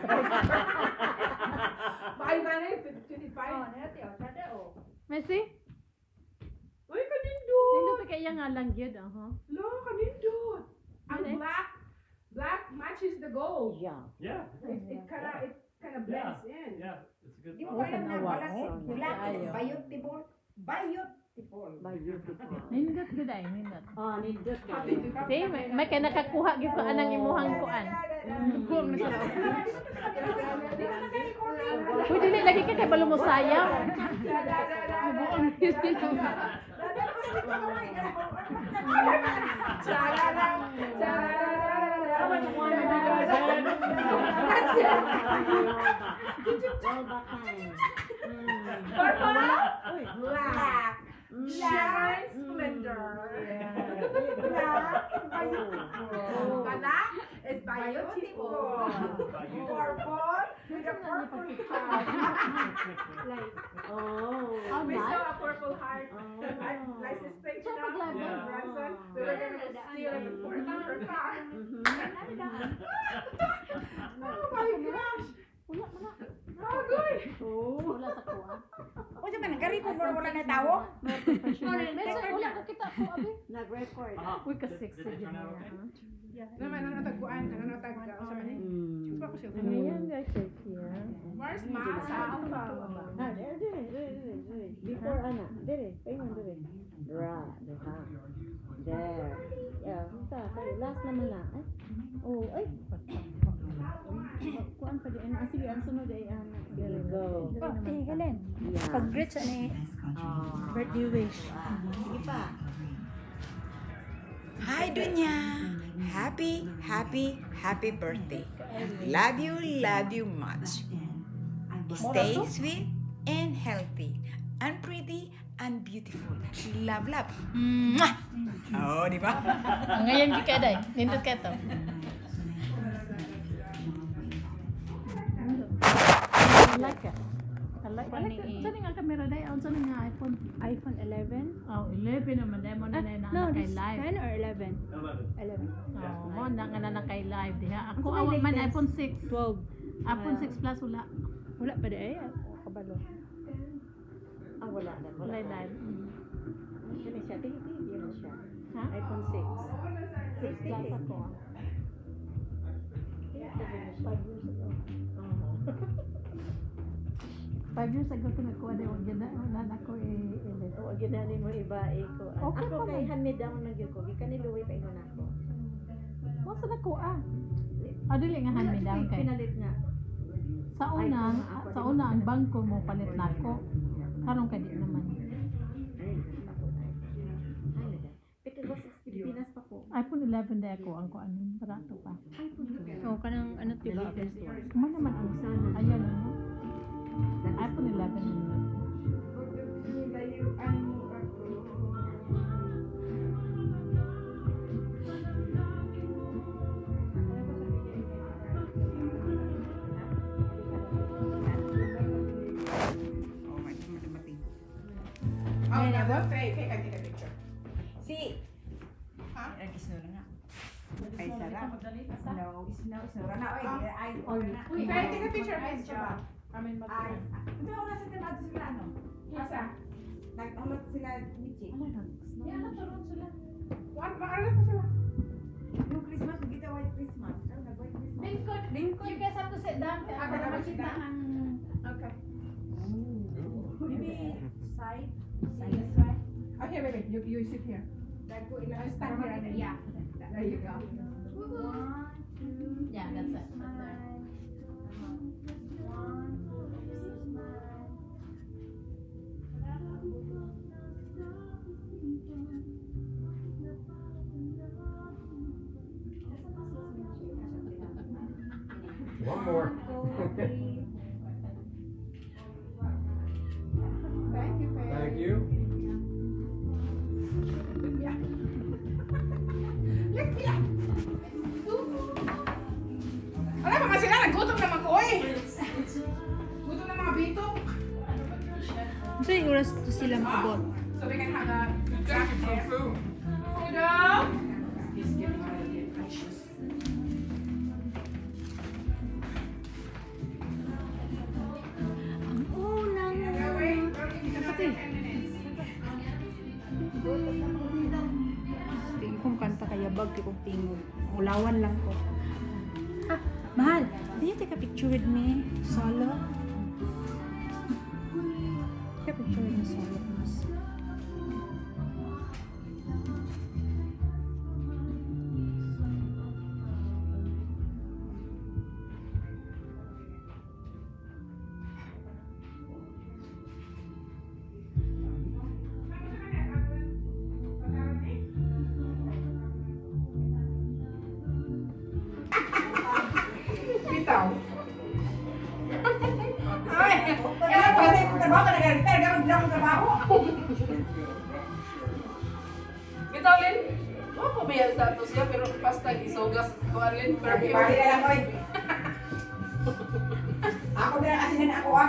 Bakit ba na yun? 25? Messi? Uy, kanindot. Nindot ka iya nga lang yun, No, kanindot. Ang Ano eh? black matches the gold. Yeah. Yeah. It kind of blends in. Yeah. It's a good Di mo thought. alam na wala si Black. Ayaw. Beautiful. Beautiful. Nindot ko dahil, nindot. Oh, nindot ka. See, may kaya nakakuha gyud ka anang imuhang kuan. Kung na siya. Uy, dili lagi ka kay balo mo sayaw. Black. Shine splendor. Black is beautiful. Purple with a purple heart. Oh. We saw a purple heart. Oh. Like this picture now, Branson. We were gonna steal it and pour it on her car. Oh my gosh. Oh, good. Wala sa kuha. O di ba, nagkarikod mo wala na tao? Meso, wala ka kita ko, abi. Nag-record. Uy, ka-sexy din niya. Naman, nanatagpuan ka, nanatag ka. Sa manin. Supa ko siya. Ayan, guys, yeah. Where's Masa? Ah, dire. Before ana. Dire. Paingon dire. Diha. There. Yeah, basta. Last naman na. Oh, ay. Kuan pa din. Sige, ang sunod ay ana. There we go. Oh, tinggalin. Yeah. Pag-greet sa ni birthday wish. Sige pa. Hi, Dunya. Happy happy, happy, happy birthday. Love you much. Stay sweet and healthy, and pretty and beautiful. Love, love. Mwah! Oh, di ba? Ngayon di ka day. Nindot ka to. I like it. I like it. Saan nga camera day? Saan nga iPhone? iPhone 11? Oh, 11 naman. Dahil mo na No, kay this live. 10 or 11? 11. Oh, mo na nga na kay live diha. Ako Ang awak man latest? iPhone 6. 12. iPhone 6 Plus wala. Wala pa di ay. Kabalo. Ah, wala na. Wala Wala na. live. Ano siya? Tingin na siya. Ha? iPhone 6. 6 plus ako. Tingin na siya. 5 years ago. 5 years ago ko nagkuha din wag gid na ako Oo, ginanin mo iba ko. Okay Ako pa kay man. hand-me down na gyud ko. Gikan ni luwi pa ingon ako. Mo sa nakuha. Dili nga hand me down kay. Pinalit nga. Sa una ang bangko mo palit nako. Karon kay di naman. Pero was Pilipinas pa ko. iPhone 11 day ako ang kuan barato pa. Oh, kanang ano The diba? latest one. Mo naman ang sana. Ayan ano. iPhone 11 naman. Oh, may dumating. Oh, no, fake I take a picture. Si. Ha? Nag-isno na nga. Ay, sarap. No, isno na. Oy, ay, Fake, take a picture, guys. Diba? Amin ba? Ay, ito na una sa temado sila, ano? Asa? Nag-ulot sila, Michi. Makaroon ko sila. Yung Christmas, kita white Christmas. Ano, nag-white Christmas. Lincoln. You guys have to sit down Ako para na makita makita. ang Okay. Maybe side. Okay, baby. You sit here. Nagpo I ilang stand here and then, yeah. There you go. yeah, that's it. Right there. One more. Thank you, babe. Thank you. Wala pa nga sila, nagutom naman ko eh. Gutom na mga bitok. So yung oras to sila makabot. So we can have a jacket there. Food. He's giving her the precious. Ang unang tingin kong kanta kaya bag kong tingog. Ulawan lang ko. Ah, mahal. Do you take a picture with me? Solo? Take a picture with me solo, please. Bitaw. Ay, kaya pwede kong trabaho ka nagalita. Gawin din akong trabaho. Bitaw, Lin. Oh, pumayal dato siya, pero basta isugas ko, Lin. Bali na lang, oy. Ako din ang asinan ako, ah.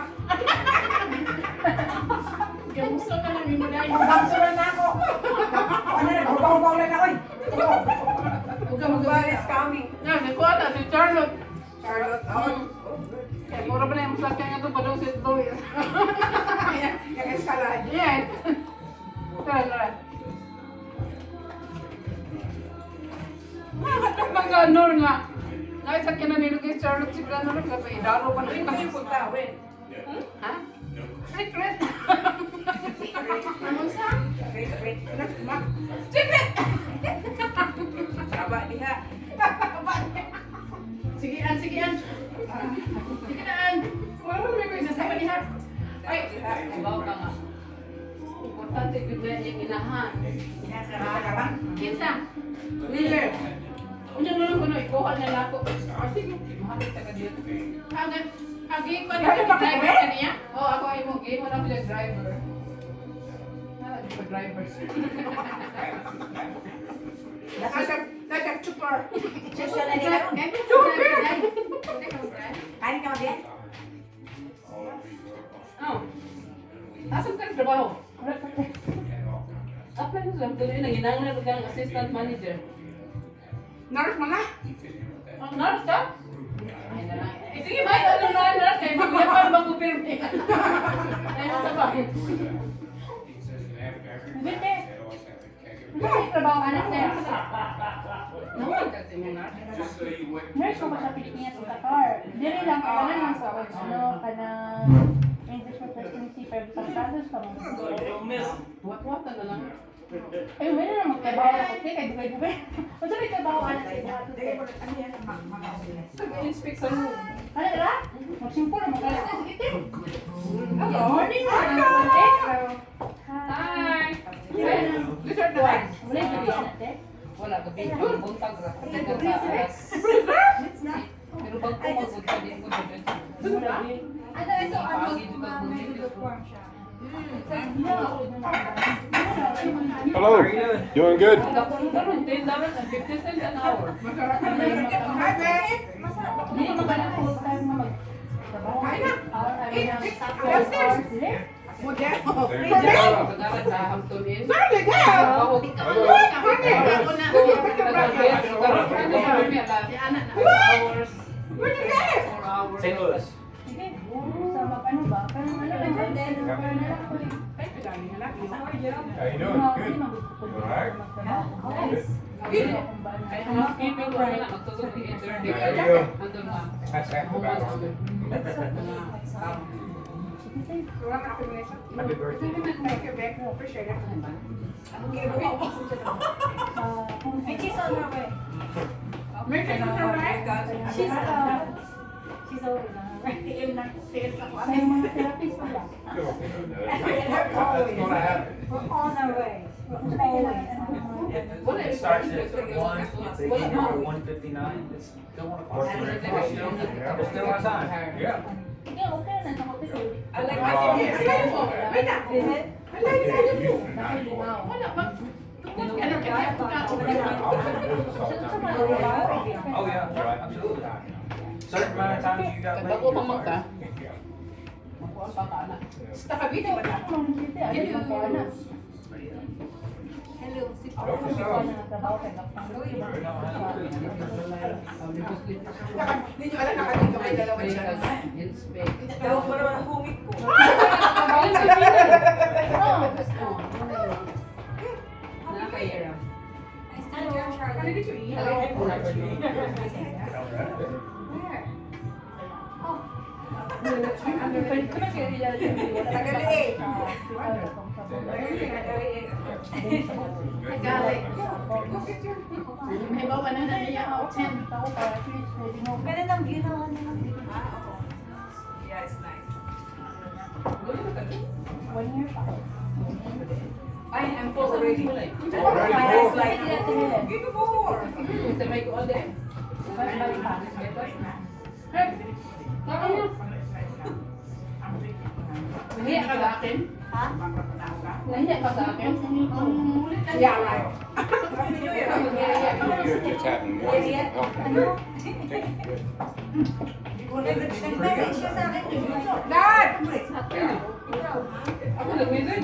Kamusta ka lang yung mga Magkamsuran na ako. Ano na, bahaw-bahaw lang na, oy. Huwag ka mag-bali. is coming. Yan, si Kuwata, si Charlotte. Charlotte, oh. Kaya mura pa na yung masakyan nga ito, padong si Toy. Yung eskalad. Yes. Tara. Mga ganun nga. Nakisakyan na nilo kay Charlotte si Ganun. Kasi idaro pa na rin kami pagtawin. Ha? Secret! Ano sa? Wait. Secret! Saba diha. Sigian! Sigian! Wala mo naman ko isasama niya. Ay! Bawa ka nga. Importante ko dyan yung inahan. Kinasarap ka ba? Kinsa? Miller! Unyan mo trabaho na lang ako. Kasi mahapit ka dito. Agi ko na driver kaniya? Oo, ako ay mo. Game mo na bilang driver. Driver. Nag-chupper. Kain ka mag-get? Oh. Asan ka trabaho? Apply mo lang. Tuloy na ginangan kang assistant manager. Nurse mo na? Oh, nurse ka? Sige, may ano na nurse. Kaya hindi ko yan para mag-upirme. Ay, ano ba? Hindi. Hindi trabaho anak niya. Naman kasi mo na. Nurse ko ba sa Pilipinas sa Qatar? Dili lang ka lang ng sa ano ka na English proficiency pero pagkados ka mo. What na lang. Ay, may na magtrabaho ako. Kaya dugay-dugay. Kung sabi trabaho anak niya. Nag-inspect sa room. Ano ka? Magsimpo na magalas na. Sige, Tim. Hello. Morning, Hi. These are the ones. Wala yung gabi natin. Wala ka big buntag ra. Pero pag pumagod ka din mo din. Ano ito? Hello. Doing good? $10 and 50 cents an hour. Hindi magalang full time na magtrabaho. Sa Hampton Inn. Trabaho. Hours. 4 hours. St. Louis. Sige, sa mag-ano ba? Parang ano lang din. How you doing? Good. Alright. Ay, ang housekeeping ko na magtutulog ni interview. There you go. Andun na. That's half the battle. Happy birthday. She's on her way. She's always on her way. May mga therapist pala. That's gonna happen. We're on our way. We're always on our way. It starts at 1. They get here at 1:59. It's still 1 o'clock. We're still on time. Yeah. Hindi, okay na sa hotel. I like my hair. Is it? Oh yeah, right, absolutely. Certain amount of times you got late. Bago pa man ka. Makuha pa ka na. Basta ka video ba na? Hindi nyo alam nakadito may dalawa dyan. Inspect. Tawag mo naman ang humig ko. Nakakahirap. Galing. May bawa na niya ako 10. Ganun ang view ng ano. Yeah, it's nice. 1 year pa. I am full already. Already It's full? like, give me more. May ko all day. Nahiya ka sa akin? Ha? Nahiya ka sa akin? Yeah, right. It's happening more. Ano? Nag-message siya sa akin. Dad! Ako nag-visit?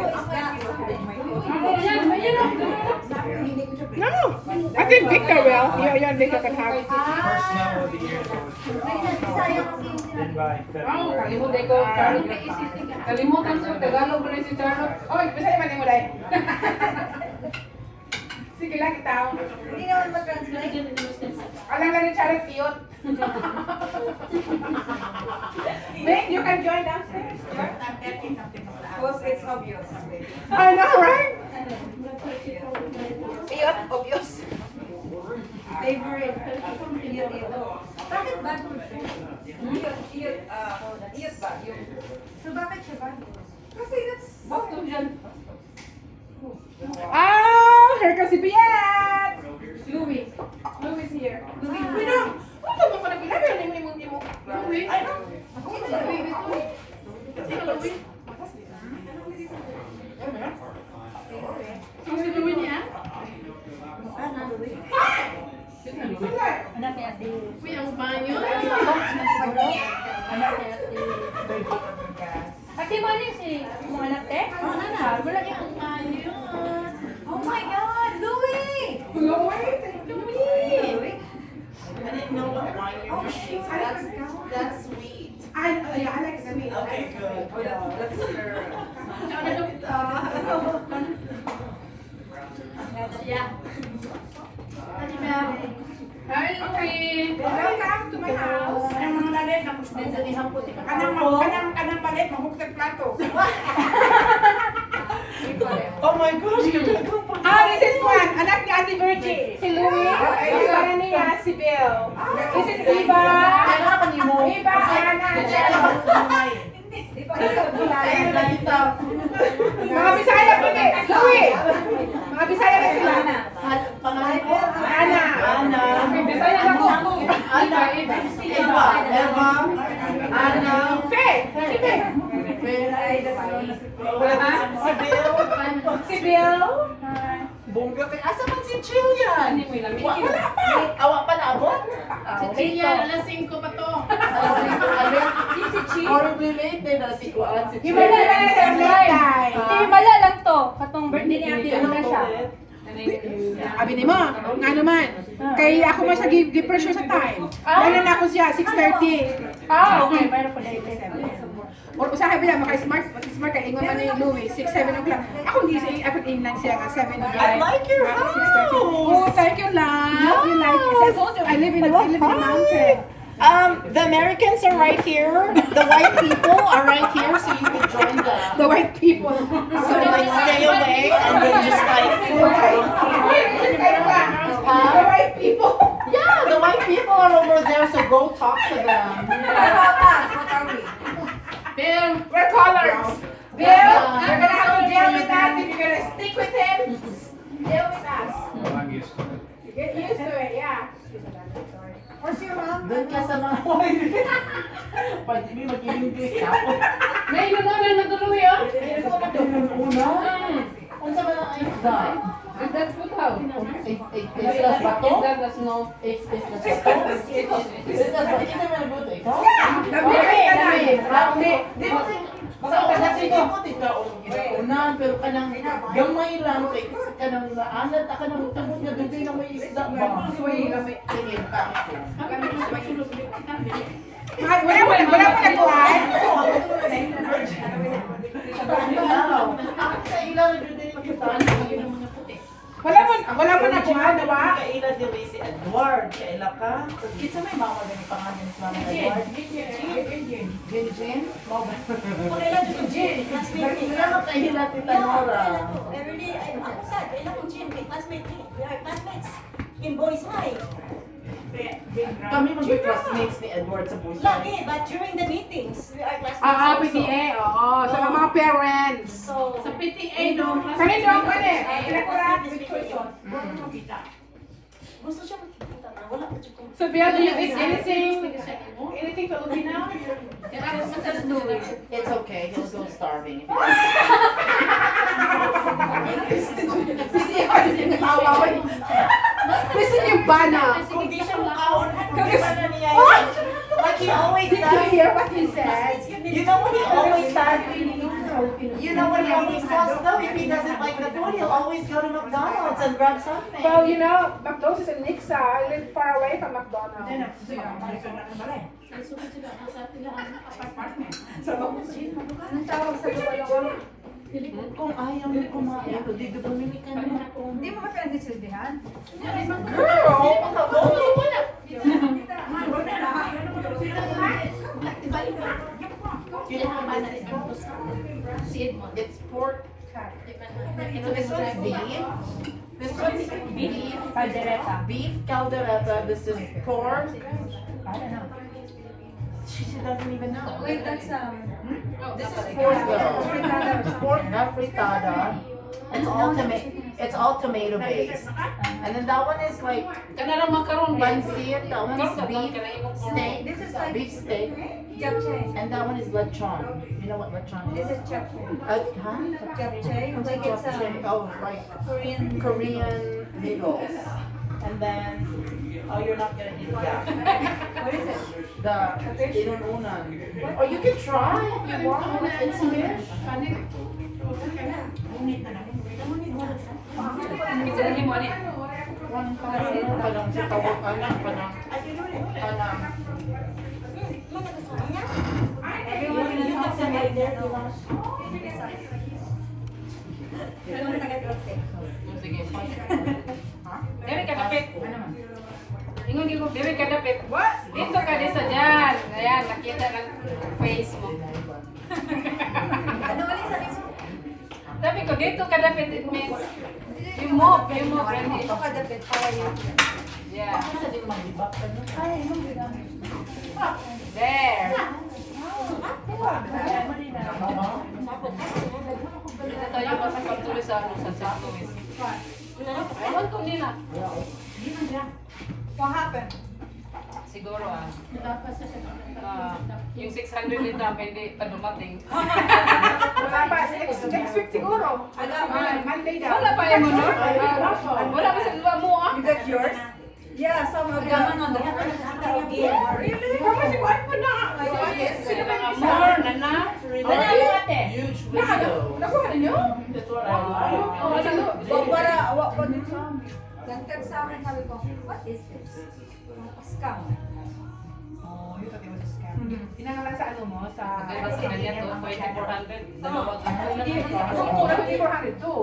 No! I think Victor will. You and Victor can have it. First snow of the year been by Oh, February. kalimutan ko. Kalimutan ko. Tagalog mo rin si Charlotte. Oy, bisaya man mo dahil. Sige lang kita. Hindi naman ma-translate. Alam lang ni Charlotte, cute. Then you can join downstairs. Because it's obvious. I know, right? Cute, obvious. Favorite. Bakit ba? Iyot ba? So bakit siya ba? Kasi that's... Bakit dyan? Ah, here comes si Piat! Louie. Louie's here. Louie Anak ni Ate. Uy, ang banyo. Anak ni Ate. Ate mo ni si mong anak te? Oo, nana. Wala niya. Ang banyo. Oh my God, Louie! Louie. I didn't know what wine you're drinking, so that's sweet. I like sweet. Okay, good. That's her. Yeah. Ate Bel. Hi, Louie! Welcome to my house. Anong mga lalit? Nagsalihan po. Kanang balit, mahugtag plato. Oh my gosh, you're This is one. Anak ni Ate Virgie. Si Louie. Ito na niya, si Bill. This is Eva. Eva, Ana. Mga Bisaya po ni. Louie. Mga Bisaya na sila. Pangalan ko? Ana. Ana. Bisaya lang ko. Ana. Eva. Eva. Ana. Fe. Si Fe. Si Bill. Si Bill. Bongga kay asa man si Chillian? Wala pa. Awa pa naabot? Si Tia, alas 5 pa to. Horribly late din na si Kuan si Himala na sa Lay. Himala lang to. Katong birthday ni Ate Una siya. Abi ni mo, nga naman. Kay ako mo sa gi-pressure sa time. Wala na ako siya, 6:30. Okay. Mayroon po dito. Or usahay ba yan, maka-smart kay ingon man ni Louie, 6, 7 o'clock. Ako hindi siya, ako inlan siya nga 7 o'clock. I like your house. 6:30. Oh, thank you, love. You like it. I told you, I live in the mountain. The Americans are right here. The white people are right here, so you can join them. The white people. So like stay away and then just like The white people. yeah, the white people are over there, so go talk to them. Bill, we're colors. Bill, you're gonna have to deal with us if you're gonna stick with him. Deal with us. You get used to it, yeah. What's your mom? Doon ka sa mga pag hindi mag-English ka. May inom na natuloy ah. Una? Unsa ba ang isda? That's good how. Islas bato? That does no. Islas bato? Islas bato? Ito na nabuto ikaw? Di mo sa kasi ko tika unan pero kanang gamay lang kay kanang naanad ka nang tungod nga dugay na may isda ba. Suway gamay tingin ka. Wala pa nagkuhan. Sa ilang dugay magkutan ng mga puti. Wala mo nagkuhan, diba? Kaila diri si Edward, kaila ka. Kinsa may mama gani pangalan sa mama Edward? Jinjin. Pakailan dito, Jin. Classmate ni. Sila makaila tita Nora. Everyday, ako sad. Kailan kong Jin. Classmate ni. We are classmates in Boys High. Kami mag-classmates ni Edward sa Boys Lagi, but during the meetings, we are classmates PTA, oo. Sa mga parents. So, Sa PTA no. Kanino ang kani? gusto siya makikita na. Wala ko siya. So, Bill, do you eat anything Filipino? It's okay, he'll go starving. Listen yung bana. Kung di siya mukhaon, kung di ba na niya like he always Did you does. hear what he said? You know what he always does? You know what he always does though? If he doesn't like the food, he'll always go to McDonald's and grab something. Well, you know, McDonald's is in Nixa. I live far away from McDonald's. Anong tawag sa duwa? Kung ayaw mo kumain, dito bumili ka naman kung... Hindi mo ka pinagsisilbihan? Girl! It's pork. So this one's beef. This one's beef. Caldereta. Beef caldereta. This is pork. I don't know. She doesn't even know. Wait, that's This is pork though. It's pork not fritada. It's all tomato based. And then that one is like Kanara makaron ba? pancit. That one is beef steak. This is like Beef steak. japchae. And that one is lechon. You know what lechon This is? is japchae. Huh? Japchae, like it's Oh, like Korean. Korean noodles. And then Oh, you're not gonna eat that. What is it? The inununan. Oh, you can try if you want. It's fish. Kanang si tawag anak, kanang Dere ka dapit. Ingon gyud ko, dere ka dapit. What? Dito ka di sa dyan. Ayan, nakita ng face mo. Ano ulit sabi mo? Sabi ko, dito ka dapit, it means you move, Randy. Dito ka dapit para yun. Yeah. Ay, ano ba? There. Dito tayo kasi pagtuloy sa Santo Luis. Ewan ko nila. What happened? Siguro yung 600 nila hindi pa dumating. Wala pa, next week siguro. Monday daw. Wala pa yung ano? Wala pa sa luwa mo You got yours? Yeah, some of them. Really? Kasi kuhaan pa na. Sila mga more, nana. Nanalo ate. huge window. Nakuha na nyo? That's what I like. So, para, what did you nag-text sa akin, sabi ko, what is this? Scam. Oh, you thought it was a scam. Pinangalan sa ano mo? Sa... Diba sa kanya to, 2,400. Dalawang Oo, 400 to.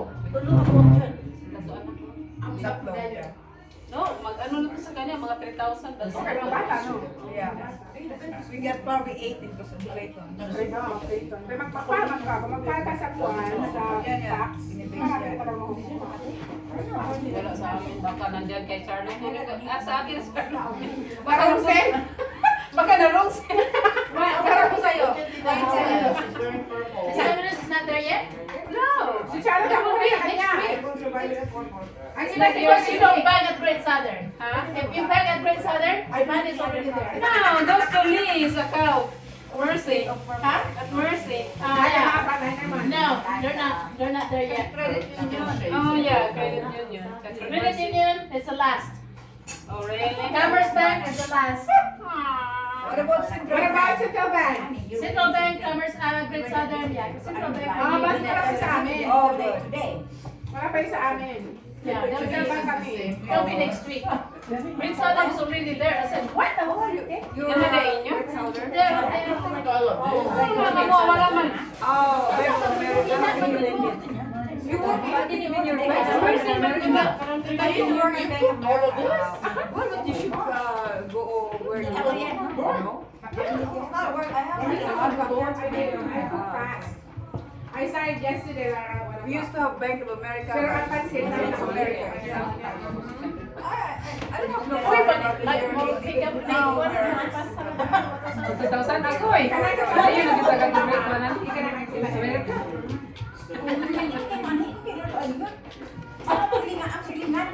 No, mag-ano na to sa kanya, mga 3,000. That's Okay, mga bata, no? Yeah. We got probably 18 because of Clayton. May magpapalman ka. Kung magpalka sa kuhan, sa tax, marami na talagang mahuhuha. Wala sa amin, baka nandyan kay Charlie. Sa akin, Charlie. Baka Rosel? Baka na Rosel? Baka ko sa'yo. She's wearing purple. Is not there yet? No! Si Charlotte ako rin yung kanya. Ang If sinasabi you don't bang at Great Southern, Huh? if you bang at Great Southern, mine is already there. No, those to Lee's account. Mercy. Huh? At Mercy. Yeah. No, they're not there yet. Oh yeah, credit union. Credit Union is the last. Oh really? Commerce Bank is the last. What about Central What about Central Bank? Central Bank, Commerce, Great Southern, yeah. Central Bank. Bakit wala sa amin? Oh, today. Wala pa yung sa amin. Yeah, they'll Central Bank kami. be next week. Great Southern is already there. I said, what? How are you? Yung nadain nyo? There, Wala man. Oh, you work in your bank. I used to work in Bank of America. Well, but you should go where you go. I signed yesterday. We used to have Bank of America. Pero ang pansin na Bank of America. I don't know. Uy, like, pick up now. 2,000 ako eh. Ayun, nagkitagal-tagal ko na. Amerika. Ano paglingan? Ang silingan?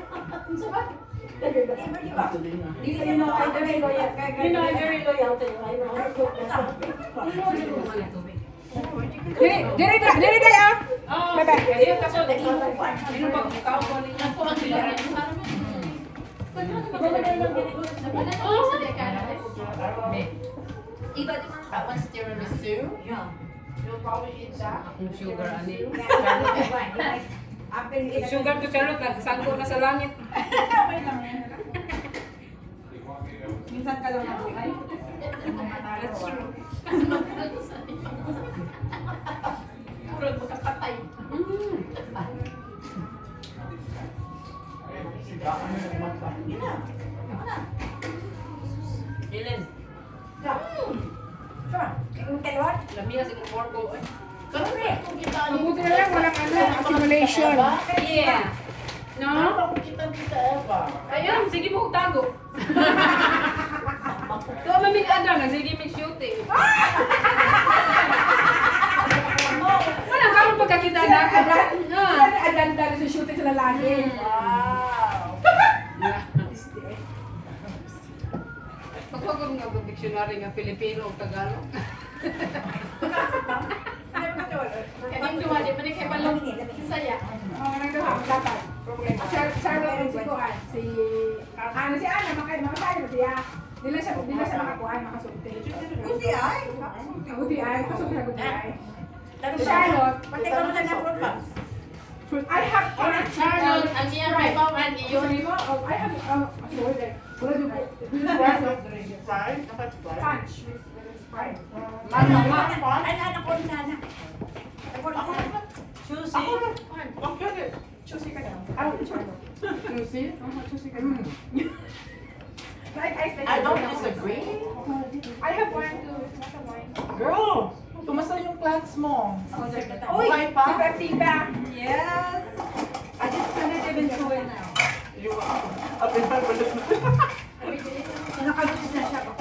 You know, I'm very loyal. You know, I'm very loyal to you. Diri tayo! Oh, ayun kaso. Minum pag ikaw ko nila. Ako ang kailangan. Iba di man. That one's tiramisu. Yeah. You'll probably eat that. Ang sugar, ani. After you eat Sugar to Charlotte, nagsangko na sa langit. minsan ka lang nabuhay. That's true. Pero magkapatay. Ilan? Yung telor? Lami kasi kung pork ko. Mabuti na lang, walang accumulation. Yeah. No? Kita Eva. Ayun, sige mo tago. Ito maming ada, sige may shooting. Wala ka pagkakita na. Aganda na sa shooting sa lalaki. Wow. Pagpagod nga ang dictionary nga Filipino o Tagalog. Kaning duwa, di ba ni kay balong saya? Mga nagdahan, dapat. problema. Charlotte si Kuan, si ano si Ana makasaya siya. Dila siya makakuan, makasulti. Buti ay. Buti ay, pasok na buti ay. Charlotte, Pati ka na fruit ba? I have Charlotte, ang iyang may pawan I yun. have sorry. Wala yung punch with Sprite. Ay, anak ko sana. Susi. Choosy ka daw. Choosy? Choosy ka daw. I don't disagree. I have one too. It's not a wine. Girl, kumusta yung plants mo? Uy, Okay pa? si Bertiba. Yes. I just finished even two now. You apin pa ba? Nakalutis na siya.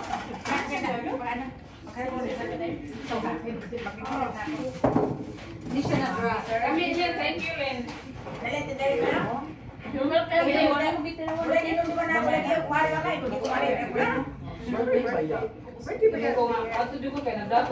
Hindi siya na-dry. Thank you, Lynn. Dali na. You're welcome. Wala din nung duman ako lagi. Wala kayo. Hindi ko alam. Birthday ba yan? Bertiba.